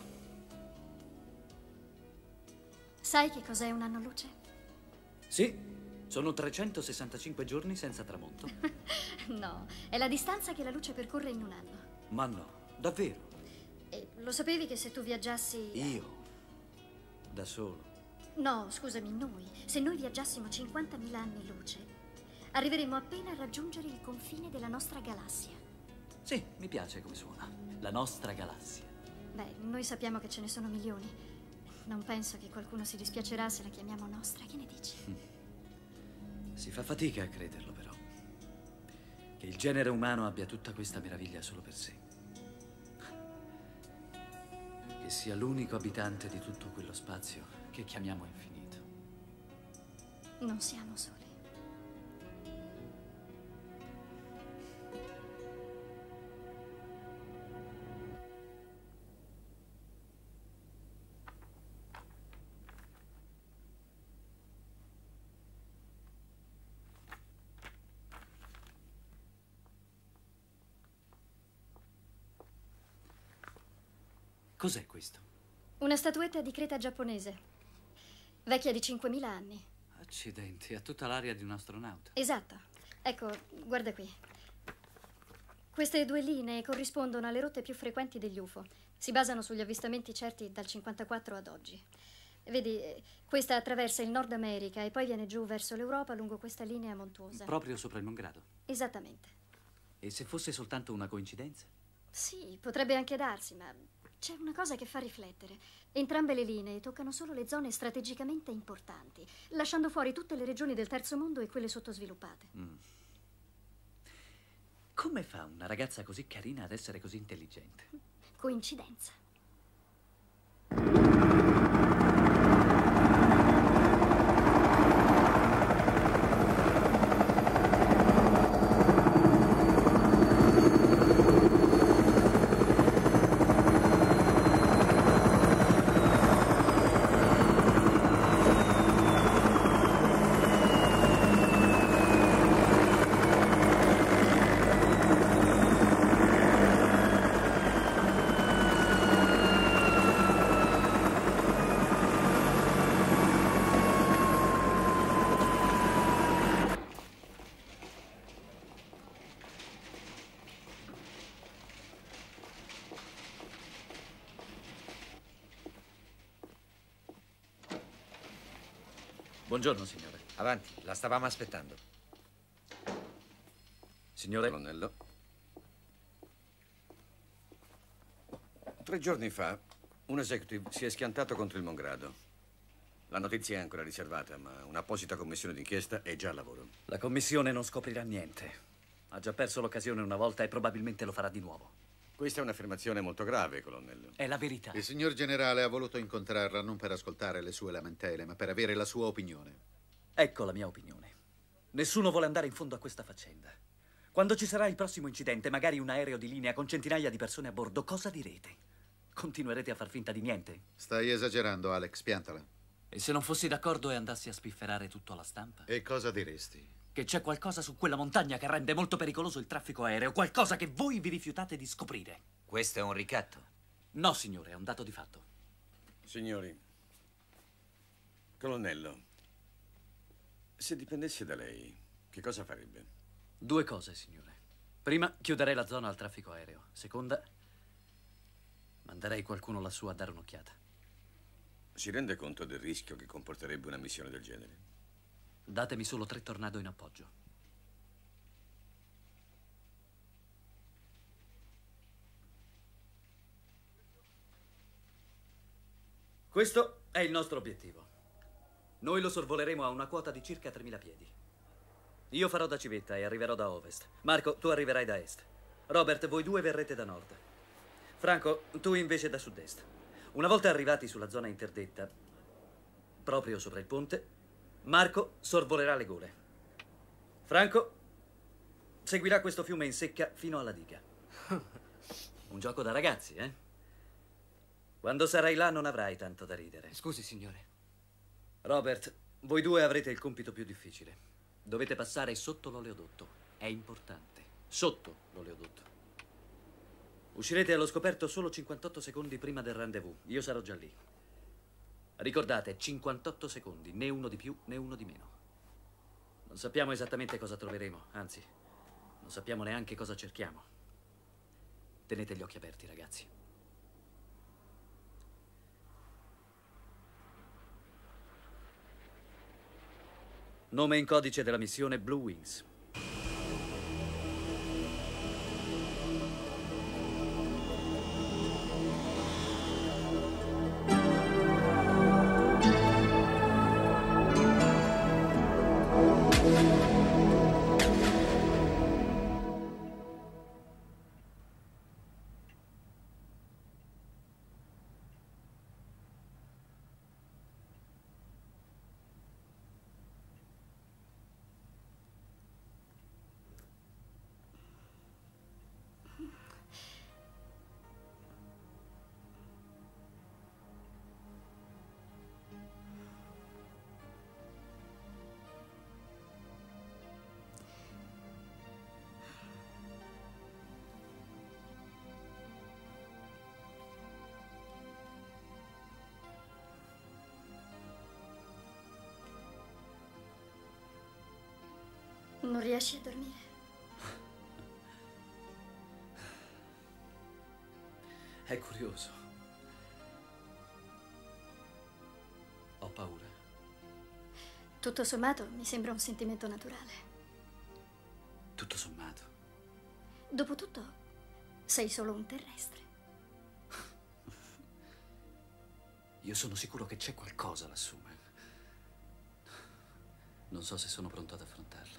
Sai che cos'è un anno luce? Sì, sono 365 giorni senza tramonto. No, è la distanza che la luce percorre in un anno. Ma no, davvero? E lo sapevi che se tu viaggiassi... Io? Da solo? No, scusami, noi. Se noi viaggiassimo 50.000 anni luce, arriveremo appena a raggiungere il confine della nostra galassia. Sì, mi piace come suona. La nostra galassia. Beh, noi sappiamo che ce ne sono milioni. Non penso che qualcuno si dispiacerà se la chiamiamo nostra. Che ne dici? Si fa fatica a crederlo, però. Che il genere umano abbia tutta questa meraviglia solo per sé. Che sia l'unico abitante di tutto quello spazio che chiamiamo infinito. Non siamo soli. Cos'è questo? Una statuetta di creta giapponese, vecchia di 5.000 anni. Accidenti, ha tutta l'aria di un astronauta. Esatto. Ecco, guarda qui. Queste 2 linee corrispondono alle rotte più frequenti degli UFO. Si basano sugli avvistamenti certi dal 54 ad oggi. Vedi, questa attraversa il Nord America e poi viene giù verso l'Europa lungo questa linea montuosa. Proprio sopra il malgrado. Esattamente. E se fosse soltanto una coincidenza? Sì, potrebbe anche darsi, ma C'è una cosa che fa riflettere. Entrambe le linee toccano solo le zone strategicamente importanti, lasciando fuori tutte le regioni del terzo mondo e quelle sottosviluppate. Come fa una ragazza così carina ad essere così intelligente? Coincidenza. Buongiorno, signore. Avanti, la stavamo aspettando. Signore? Colonnello. 3 giorni fa, un executive si è schiantato contro il Mongrado. La notizia è ancora riservata, ma un'apposita commissione d'inchiesta è già a lavoro. La commissione non scoprirà niente. Ha già perso l'occasione una volta e probabilmente lo farà di nuovo. Questa è un'affermazione molto grave, colonnello. È la verità. Il signor generale ha voluto incontrarla non per ascoltare le sue lamentele, ma per avere la sua opinione. Ecco la mia opinione. Nessuno vuole andare in fondo a questa faccenda. Quando ci sarà il prossimo incidente, magari un aereo di linea con centinaia di persone a bordo, cosa direte? Continuerete a far finta di niente? Stai esagerando, Alex, piantala. E se non fossi d'accordo e andassi a spifferare tutto alla stampa? E cosa diresti? Che c'è qualcosa su quella montagna che rende molto pericoloso il traffico aereo, qualcosa che voi vi rifiutate di scoprire. Questo è un ricatto? No, signore, è un dato di fatto. Signori, colonnello, se dipendesse da lei, che cosa farebbe? 2 cose, signore. Prima, chiuderei la zona al traffico aereo. Seconda, manderei qualcuno lassù a dare un'occhiata. Si rende conto del rischio che comporterebbe una missione del genere? Datemi solo 3 tornado in appoggio. Questo è il nostro obiettivo. Noi lo sorvoleremo a una quota di circa 3.000 piedi. Io farò da civetta e arriverò da ovest. Marco, tu arriverai da est. Robert, voi 2 verrete da nord. Franco, tu invece da sud-est. Una volta arrivati sulla zona interdetta, proprio sopra il ponte, Marco sorvolerà le gole. Franco seguirà questo fiume in secca fino alla diga. Un gioco da ragazzi, eh? Quando sarai là non avrai tanto da ridere. Scusi, signore. Robert, voi 2 avrete il compito più difficile. Dovete passare sotto l'oleodotto. È importante. Sotto l'oleodotto. Uscirete allo scoperto solo 58 secondi prima del rendezvous. Io sarò già lì. Ricordate, 58 secondi, né uno di più né uno di meno. Non sappiamo esattamente cosa troveremo, anzi, non sappiamo neanche cosa cerchiamo. Tenete gli occhi aperti, ragazzi. Nome in codice della missione Blue Wings. Non riesci a dormire? È curioso. Ho paura. Tutto sommato mi sembra un sentimento naturale. Tutto sommato. Dopotutto, sei solo un terrestre. Io sono sicuro che c'è qualcosa lassù, ma non so se sono pronto ad affrontarla.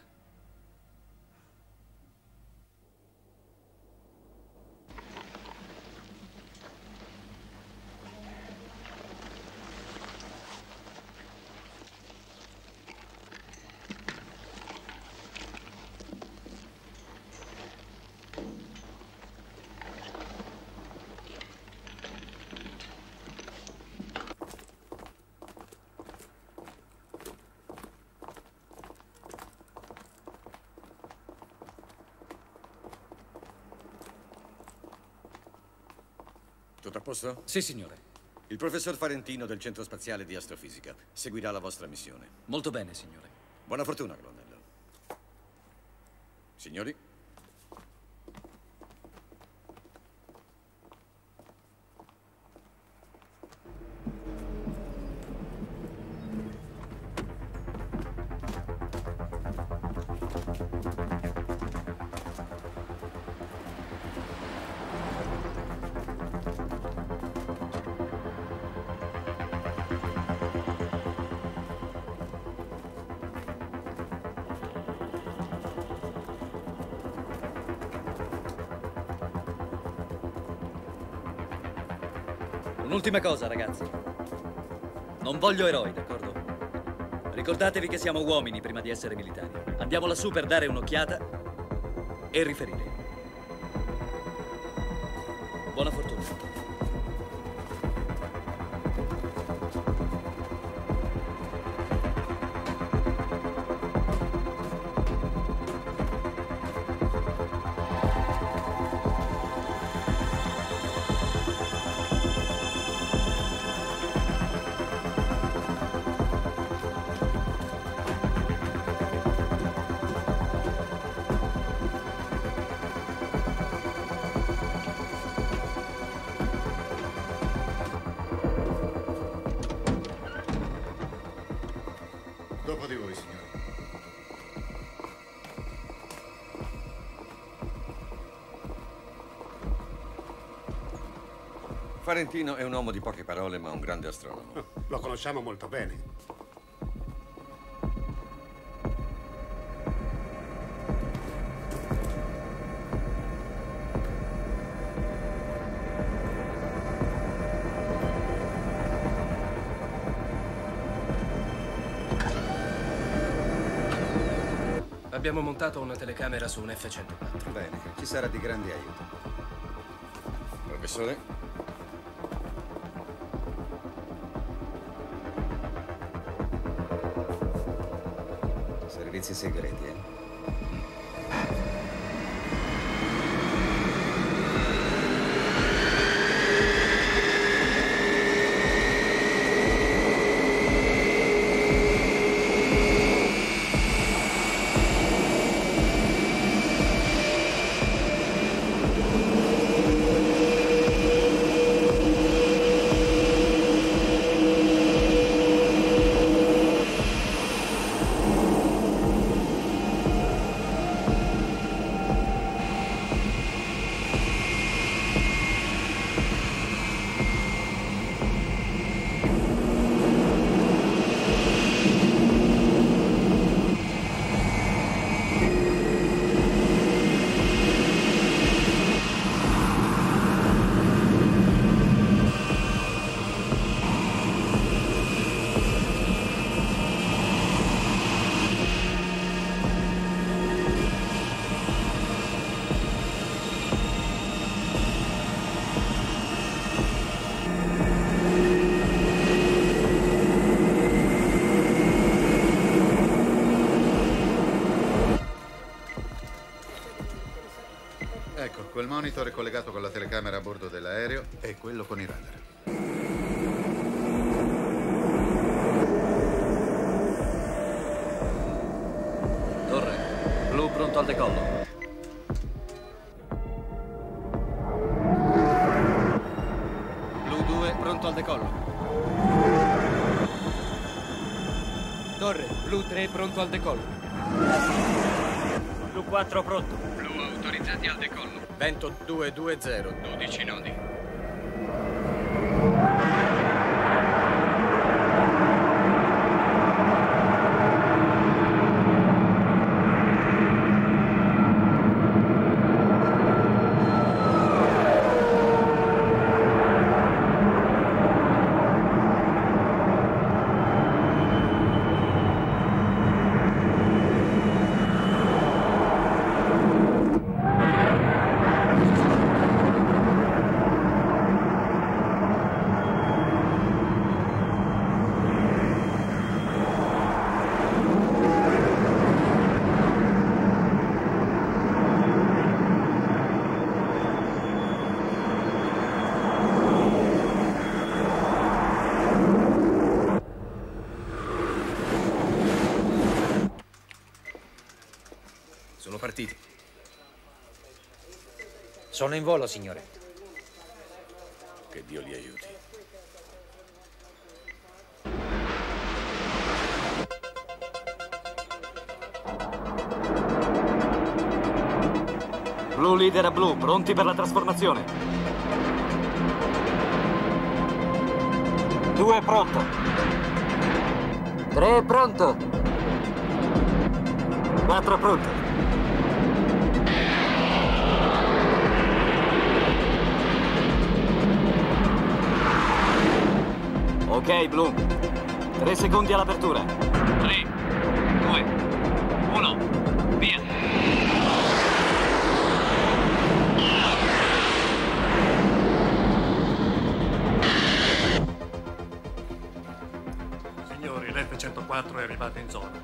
Tutto a posto? Sì, signore. Il professor Farentino del Centro Spaziale di Astrofisica seguirà la vostra missione. Molto bene, signore. Buona fortuna, colonnello. Signori? Un'ultima cosa, ragazzi. Non voglio eroi, d'accordo? Ricordatevi che siamo uomini prima di essere militari. Andiamo lassù per dare un'occhiata e riferire. Buona fortuna. Dopo di voi, signore. Farentino è un uomo di poche parole, ma un grande astronomo. Lo conosciamo molto bene. Abbiamo montato una telecamera su un F-104. Bene, ci sarà di grande aiuto. Professore? Servizi segreti, eh? Ecco, quel monitor è collegato con la telecamera a bordo dell'aereo e quello con i radar. Torre, blu pronto al decollo. Blu 2 pronto al decollo. Torre, blu 3 pronto al decollo. Blu 4 pronto. Blu autorizzati al decollo. Vento 220, 12 nodi. Sono partiti. Sono in volo, signore. Che Dio li aiuti. Blue Leader a Blue, pronti per la trasformazione. 2 pronto. 3 pronto. 4 pronto. Ok, Blue. 3 secondi all'apertura. 3, 2, 1, via. Signori, l'F-104 è arrivato in zona.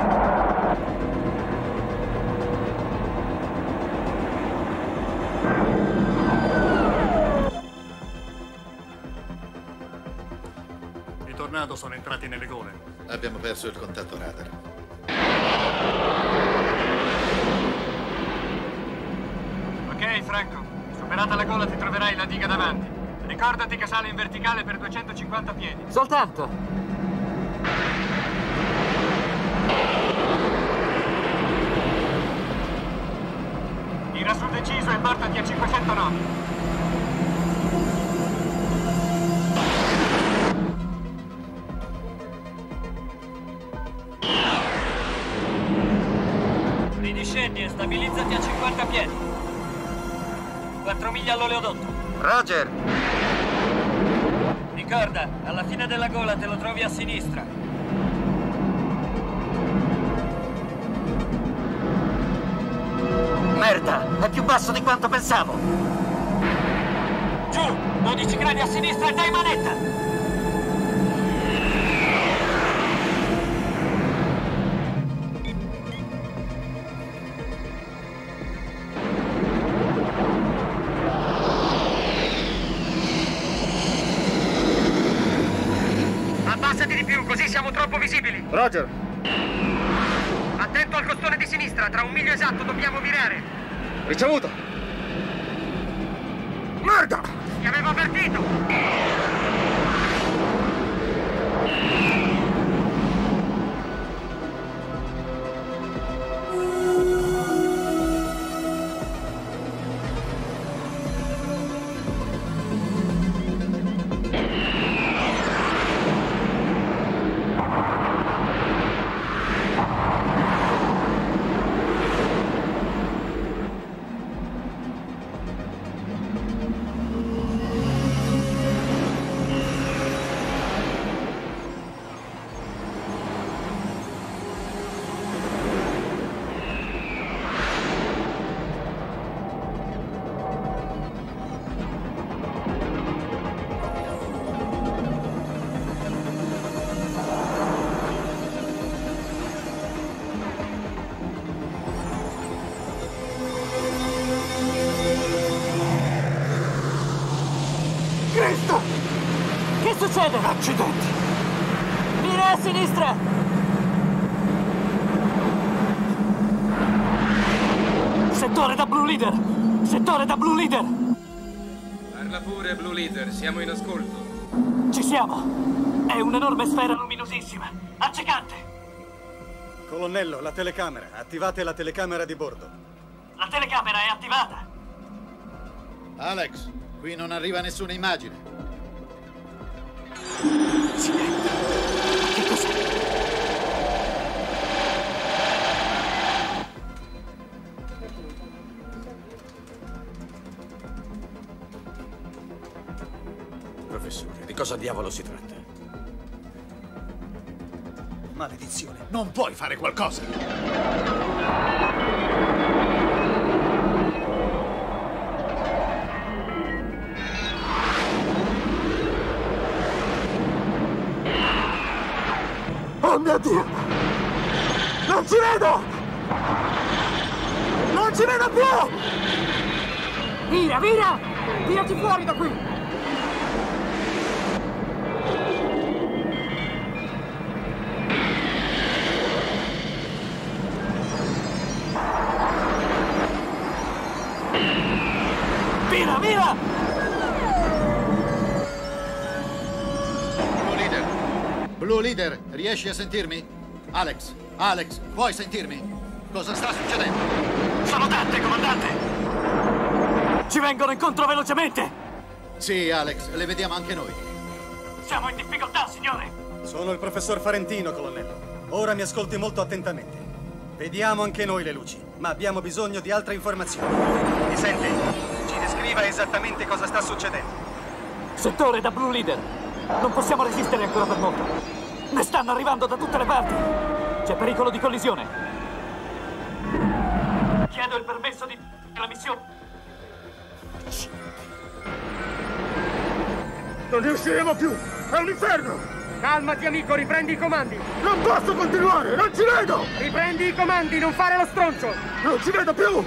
I Tornado sono entrati nelle gole. Abbiamo perso il contatto radar. Ok, Franco. Superata la gola ti troverai la diga davanti. Ricordati che sale in verticale per 250 piedi. Soltanto. Tira sul deciso e portati a 509. Ridiscendi e stabilizzati a 50 piedi. 4 miglia all'oleodotto. Roger! Ricorda, alla fine della gola te lo trovi a sinistra. Merda, è più basso di quanto pensavo. Giù, 12 gradi a sinistra e dai manetta. Abbassati di più, così siamo troppo visibili. Roger! Attento al costone di sinistra, tra un miglio esatto dobbiamo virare. Ricevuto! Merda! Ti avevo avvertito! Cristo! Che succede? Accidenti! Vira a sinistra! Settore da Blue Leader! Settore da Blue Leader! Parla pure, Blue Leader, siamo in ascolto. Ci siamo! È un'enorme sfera luminosissima! Accecante! Colonnello, la telecamera. Attivate la telecamera di bordo. La telecamera è attivata! Alex, qui non arriva nessuna immagine. Silenzio! Che cos'è? Professore, di cosa diavolo si tratta? Maledizione, non puoi fare qualcosa! Oh mio Dio! Non ci vedo! Non ci vedo più! Via, via! Tirati fuori da qui! Mira, mira! Blue Leader, riesci a sentirmi? Alex, puoi sentirmi? Cosa sta succedendo? Sono tante, comandante! Ci vengono incontro velocemente! Sì, Alex, le vediamo anche noi. Siamo in difficoltà, signore! Sono il professor Farentino, colonnello. Ora mi ascolti molto attentamente. Vediamo anche noi le luci, ma abbiamo bisogno di altre informazioni. Mi sente? Ci descriva esattamente cosa sta succedendo. Settore da Blue Leader. Non possiamo resistere ancora per molto. Ne stanno arrivando da tutte le parti. C'è pericolo di collisione. Chiedo il permesso di la missione. Non ne usciremo più! È un inferno! Calmati, amico, riprendi i comandi! Non posso continuare! Non ci vedo! Riprendi i comandi, non fare lo stronzo! Non ci vedo più!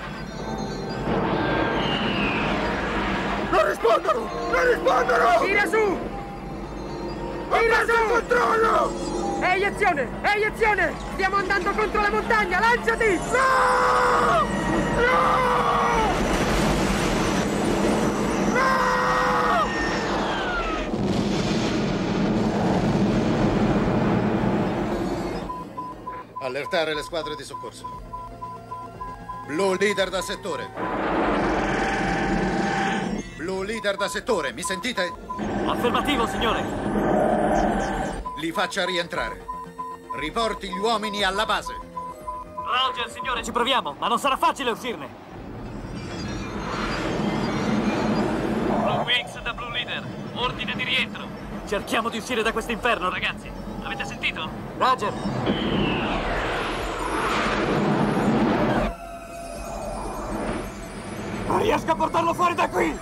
Non rispondono! Non rispondono! Tira su! Tira su! Il controllo! Eiezione! Eiezione! Stiamo andando contro la montagna! Lanciati! No! No! Allertare le squadre di soccorso. Blue Leader da settore. Blue Leader da settore, mi sentite? Affermativo, signore. Li faccia rientrare. Riporti gli uomini alla base. Roger, signore, ci proviamo, ma non sarà facile uscirne. Blue Wings da Blue Leader. Ordine di rientro. Cerchiamo di uscire da questo inferno, ragazzi. Avete sentito? Roger. Non riesco a portarlo fuori da qui!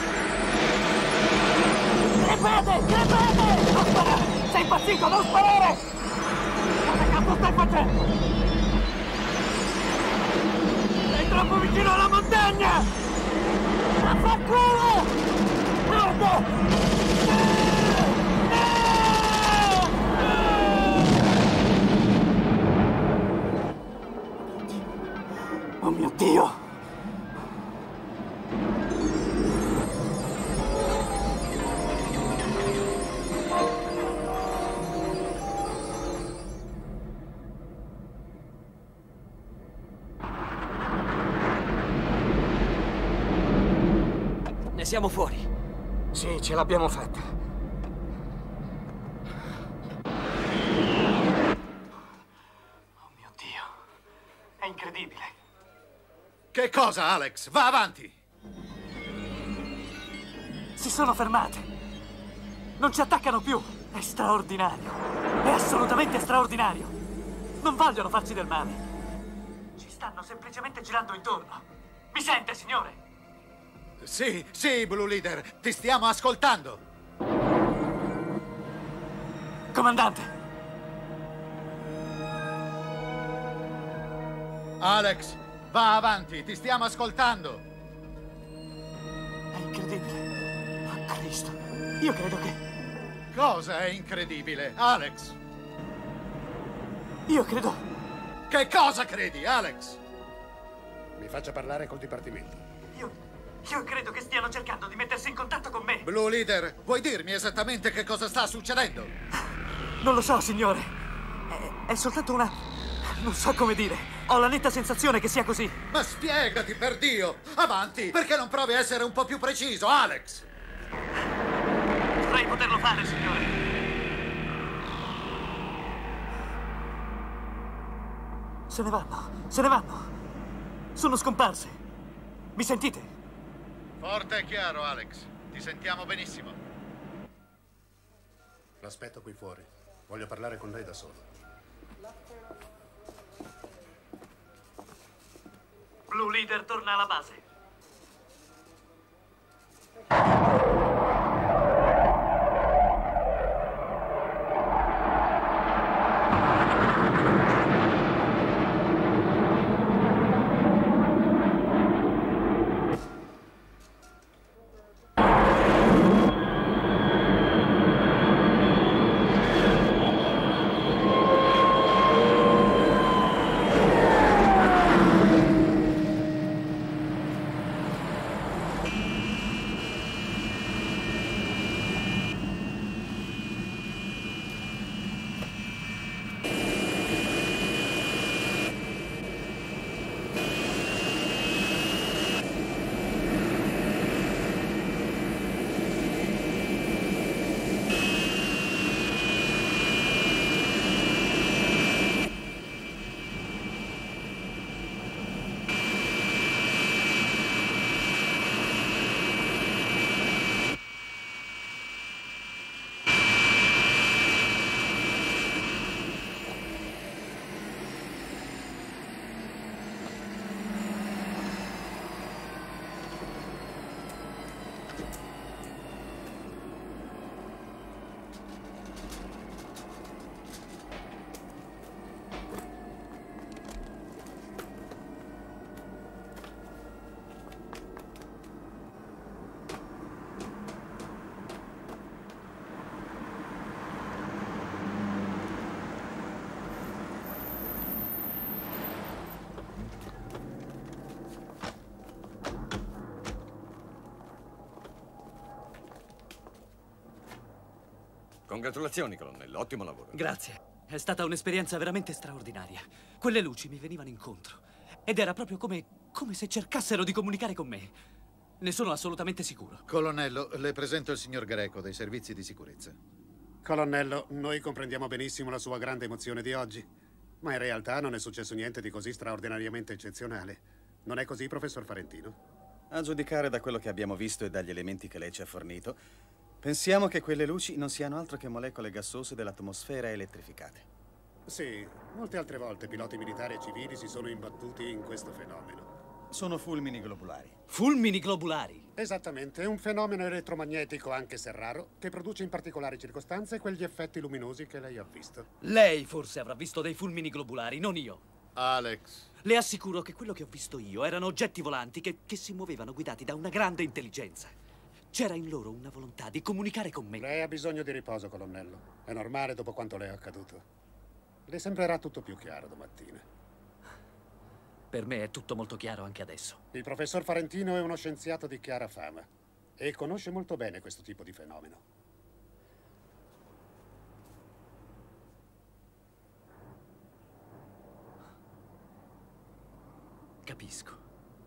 Crepete! Crepete! Non sparare! Sei impazzito! Non sparare! Cosa cazzo stai facendo? Sei troppo vicino alla montagna! Affanculo! Merda! Oh mio Dio! Ne siamo fuori. Sì, ce l'abbiamo fatta. Oh mio Dio. È incredibile. Che cosa, Alex? Va avanti! Si sono fermate. Non ci attaccano più. È straordinario. È assolutamente straordinario. Non vogliono farci del male. Ci stanno semplicemente girando intorno. Mi sente, signore? Sì, Blue Leader, ti stiamo ascoltando. Comandante. Alex, va avanti, ti stiamo ascoltando. È incredibile. Oh, Cristo. Io credo che... Cosa è incredibile, Alex? Io credo... Che cosa credi, Alex? Mi faccia parlare col Dipartimento. Io credo che stiano cercando di mettersi in contatto con me. Blue Leader, vuoi dirmi esattamente che cosa sta succedendo? Non lo so, signore. È soltanto una... non so come dire. Ho la netta sensazione che sia così. Ma spiegati, per Dio! Avanti! Perché non provi a essere un po' più preciso, Alex? Dovrei poterlo fare, signore. Se ne vanno. Se ne vanno. Sono scomparse. Mi sentite? Forte e chiaro, Alex. Ti sentiamo benissimo. L'aspetto qui fuori. Voglio parlare con lei da solo. Blue Leader torna alla base. Congratulazioni, colonnello. Ottimo lavoro. Grazie. È stata un'esperienza veramente straordinaria. Quelle luci mi venivano incontro. Ed era proprio come se cercassero di comunicare con me. Ne sono assolutamente sicuro. Colonnello, le presento il signor Greco dei servizi di sicurezza. Colonnello, noi comprendiamo benissimo la sua grande emozione di oggi, ma in realtà non è successo niente di così straordinariamente eccezionale. Non è così, professor Farentino? A giudicare da quello che abbiamo visto e dagli elementi che lei ci ha fornito, pensiamo che quelle luci non siano altro che molecole gassose dell'atmosfera elettrificate. Sì, molte altre volte piloti militari e civili si sono imbattuti in questo fenomeno. Sono fulmini globulari. Fulmini globulari? Esattamente, è un fenomeno elettromagnetico, anche se raro, che produce in particolari circostanze quegli effetti luminosi che lei ha visto. Lei forse avrà visto dei fulmini globulari, non io. Alex. Le assicuro che quello che ho visto io erano oggetti volanti che si muovevano guidati da una grande intelligenza. C'era in loro una volontà di comunicare con me. Lei ha bisogno di riposo, colonnello. È normale dopo quanto le è accaduto. Le sembrerà tutto più chiaro domattina. Per me è tutto molto chiaro anche adesso. Il professor Farentino è uno scienziato di chiara fama e conosce molto bene questo tipo di fenomeno. Capisco.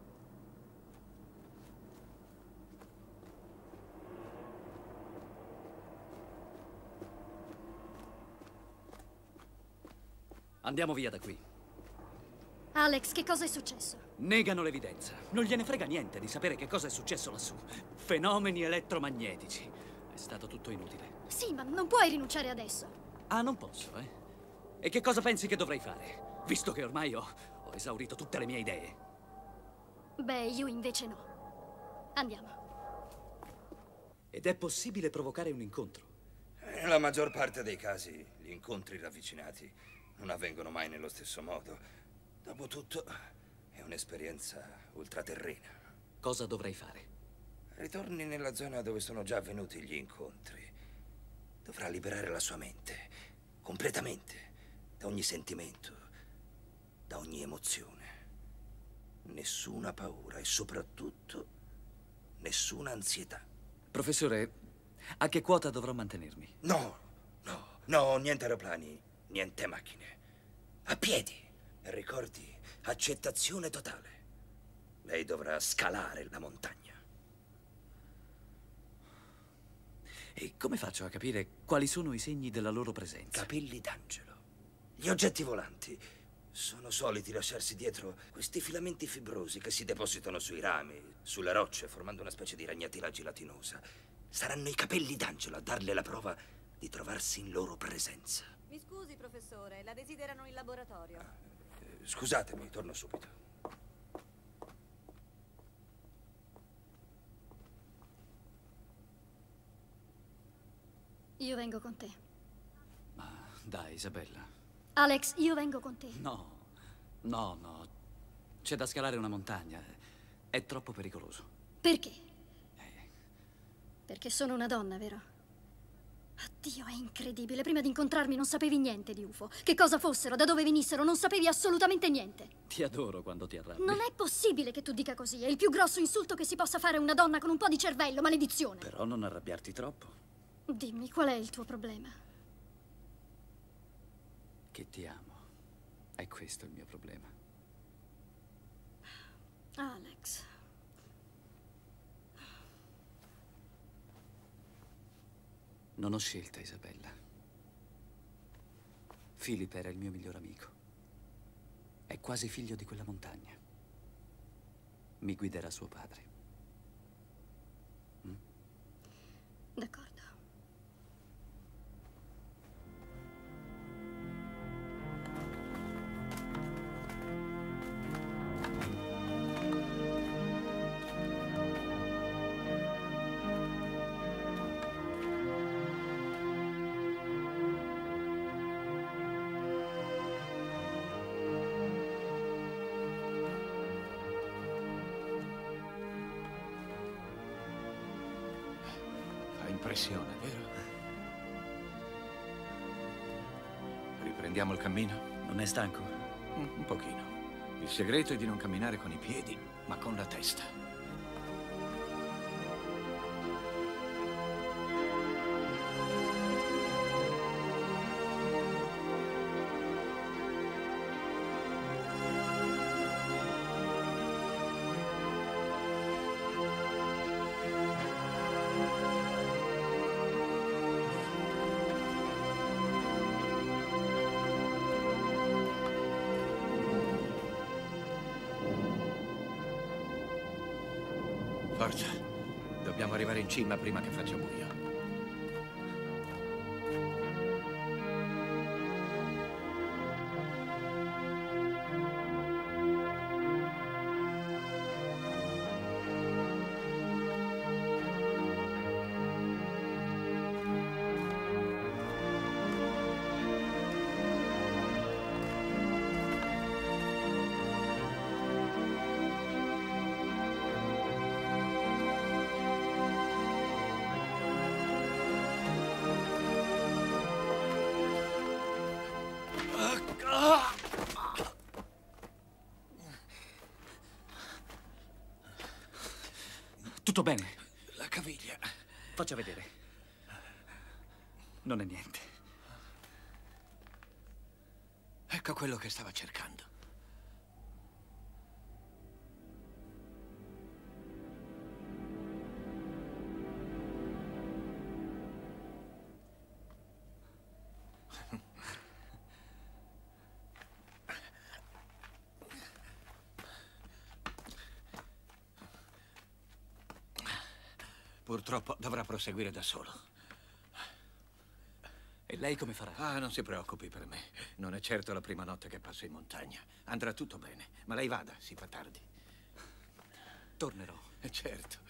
Andiamo via da qui. Alex, che cosa è successo? Negano l'evidenza. Non gliene frega niente di sapere che cosa è successo lassù. Fenomeni elettromagnetici. È stato tutto inutile. Sì, ma non puoi rinunciare adesso. Ah, non posso, eh? E che cosa pensi che dovrei fare? Visto che ormai ho esaurito tutte le mie idee. Beh, io invece no. Andiamo. Ed è possibile provocare un incontro? Nella maggior parte dei casi, gli incontri ravvicinati non avvengono mai nello stesso modo. Dopotutto, è un'esperienza ultraterrena. Cosa dovrei fare? Ritorni nella zona dove sono già avvenuti gli incontri. Dovrà liberare la sua mente, completamente, da ogni sentimento, da ogni emozione. Nessuna paura e soprattutto nessuna ansietà. Professore, a che quota dovrò mantenermi? No, niente aeroplani, niente macchine. A piedi. E ricordi, accettazione totale. Lei dovrà scalare la montagna. E come faccio a capire quali sono i segni della loro presenza? Capelli d'angelo. Gli oggetti volanti sono soliti lasciarsi dietro questi filamenti fibrosi che si depositano sui rami, sulle rocce, formando una specie di ragnatela gelatinosa. Saranno i capelli d'angelo a darle la prova di trovarsi in loro presenza. Mi scusi, professore, la desiderano in laboratorio. Scusatemi, torno subito. Io vengo con te. Ma dai, Isabella. Alex, io vengo con te. No. C'è da scalare una montagna. È troppo pericoloso. Perché? Perché sono una donna, vero? Oddio, è incredibile. Prima di incontrarmi non sapevi niente di UFO. Che cosa fossero, da dove venissero, non sapevi assolutamente niente. Ti adoro quando ti arrabbi. Non è possibile che tu dica così. È il più grosso insulto che si possa fare a una donna con un po' di cervello, maledizione. Però non arrabbiarti troppo. Dimmi, qual è il tuo problema? Che ti amo. È questo il mio problema. Alex. Non ho scelta, Isabella. Philip era il mio miglior amico. È quasi figlio di quella montagna. Mi guiderà suo padre. D'accordo. Impressione, vero? Riprendiamo il cammino? Non è stanco? Un pochino. Il segreto è di non camminare con i piedi, ma con la testa. Forza, dobbiamo arrivare in cima prima che faccia buio. Tutto bene? La caviglia. Faccia vedere. Non è niente. Ecco quello che stava cercando. Purtroppo dovrà proseguire da solo. E lei come farà? Ah, non si preoccupi per me. Non è certo la prima notte che passo in montagna. Andrà tutto bene. Ma lei vada, si fa tardi. Tornerò. Certo.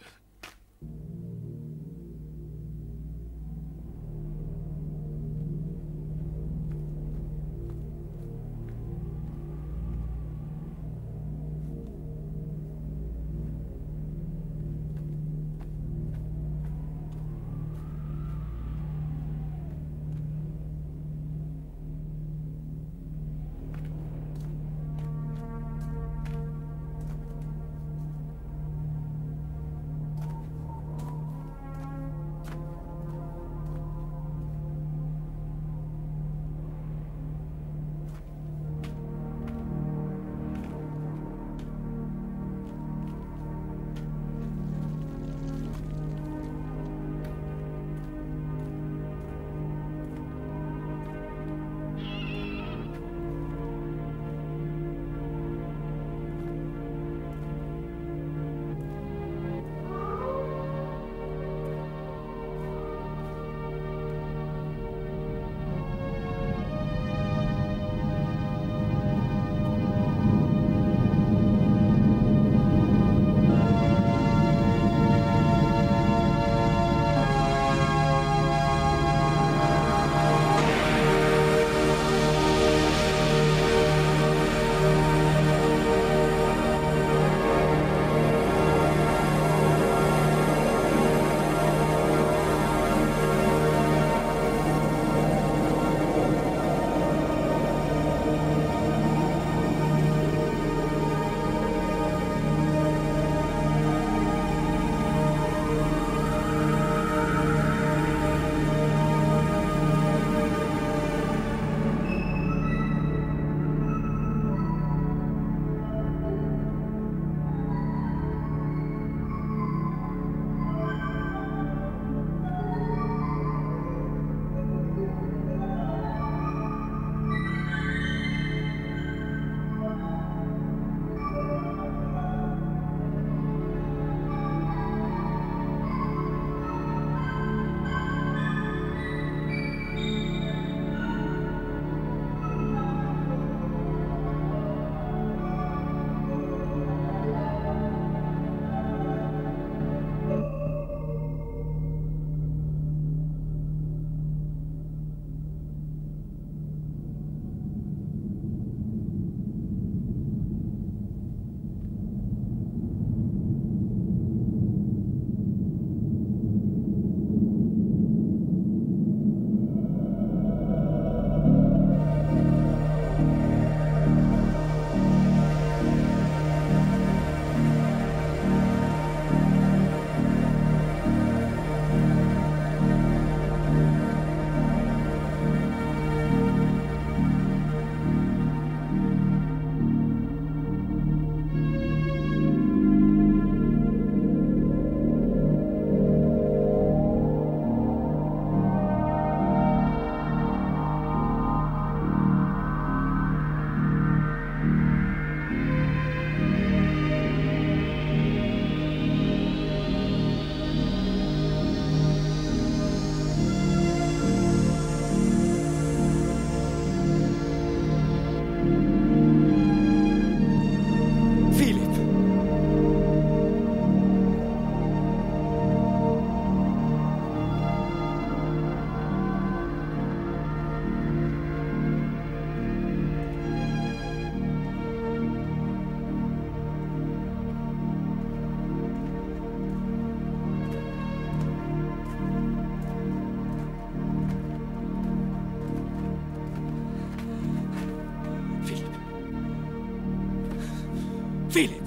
Philip!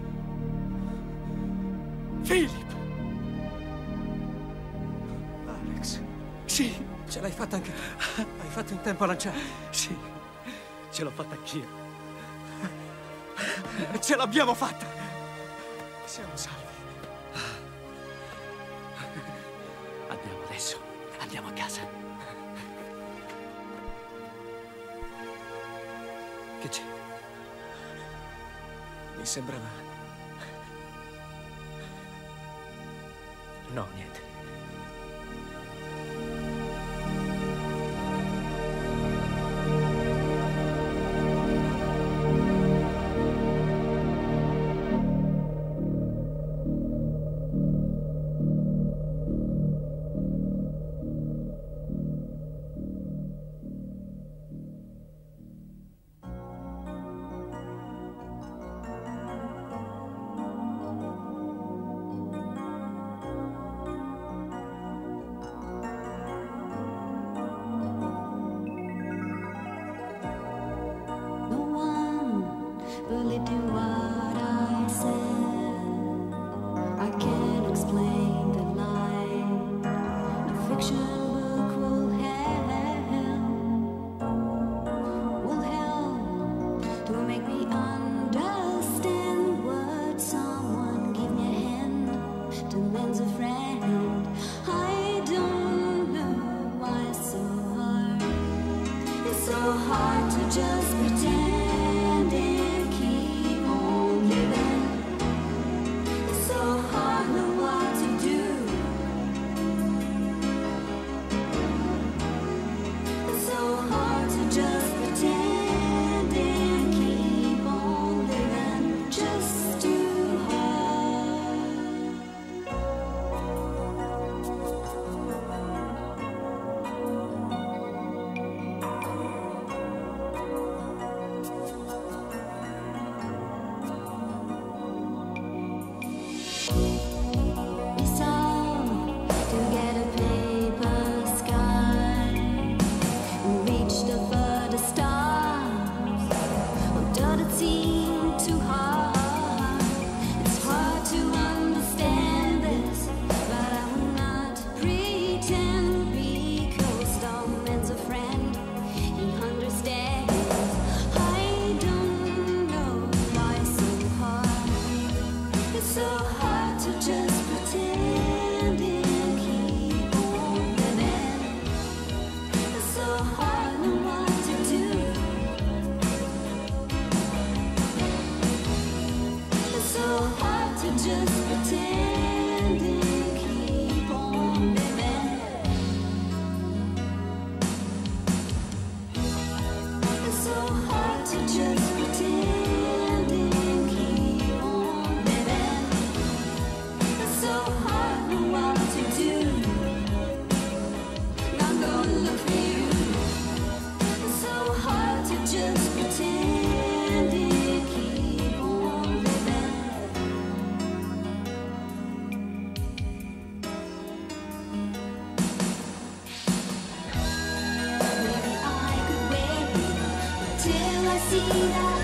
Philip! Alex. Sì. Ce l'hai fatta anche tu. Hai fatto in tempo a lanciare. Sì. Ce l'ho fatta anch'io. Ce l'abbiamo fatta. Siamo salvi. Andiamo adesso. Andiamo a casa. Che c'è? Mi sembrava... No, niente. See that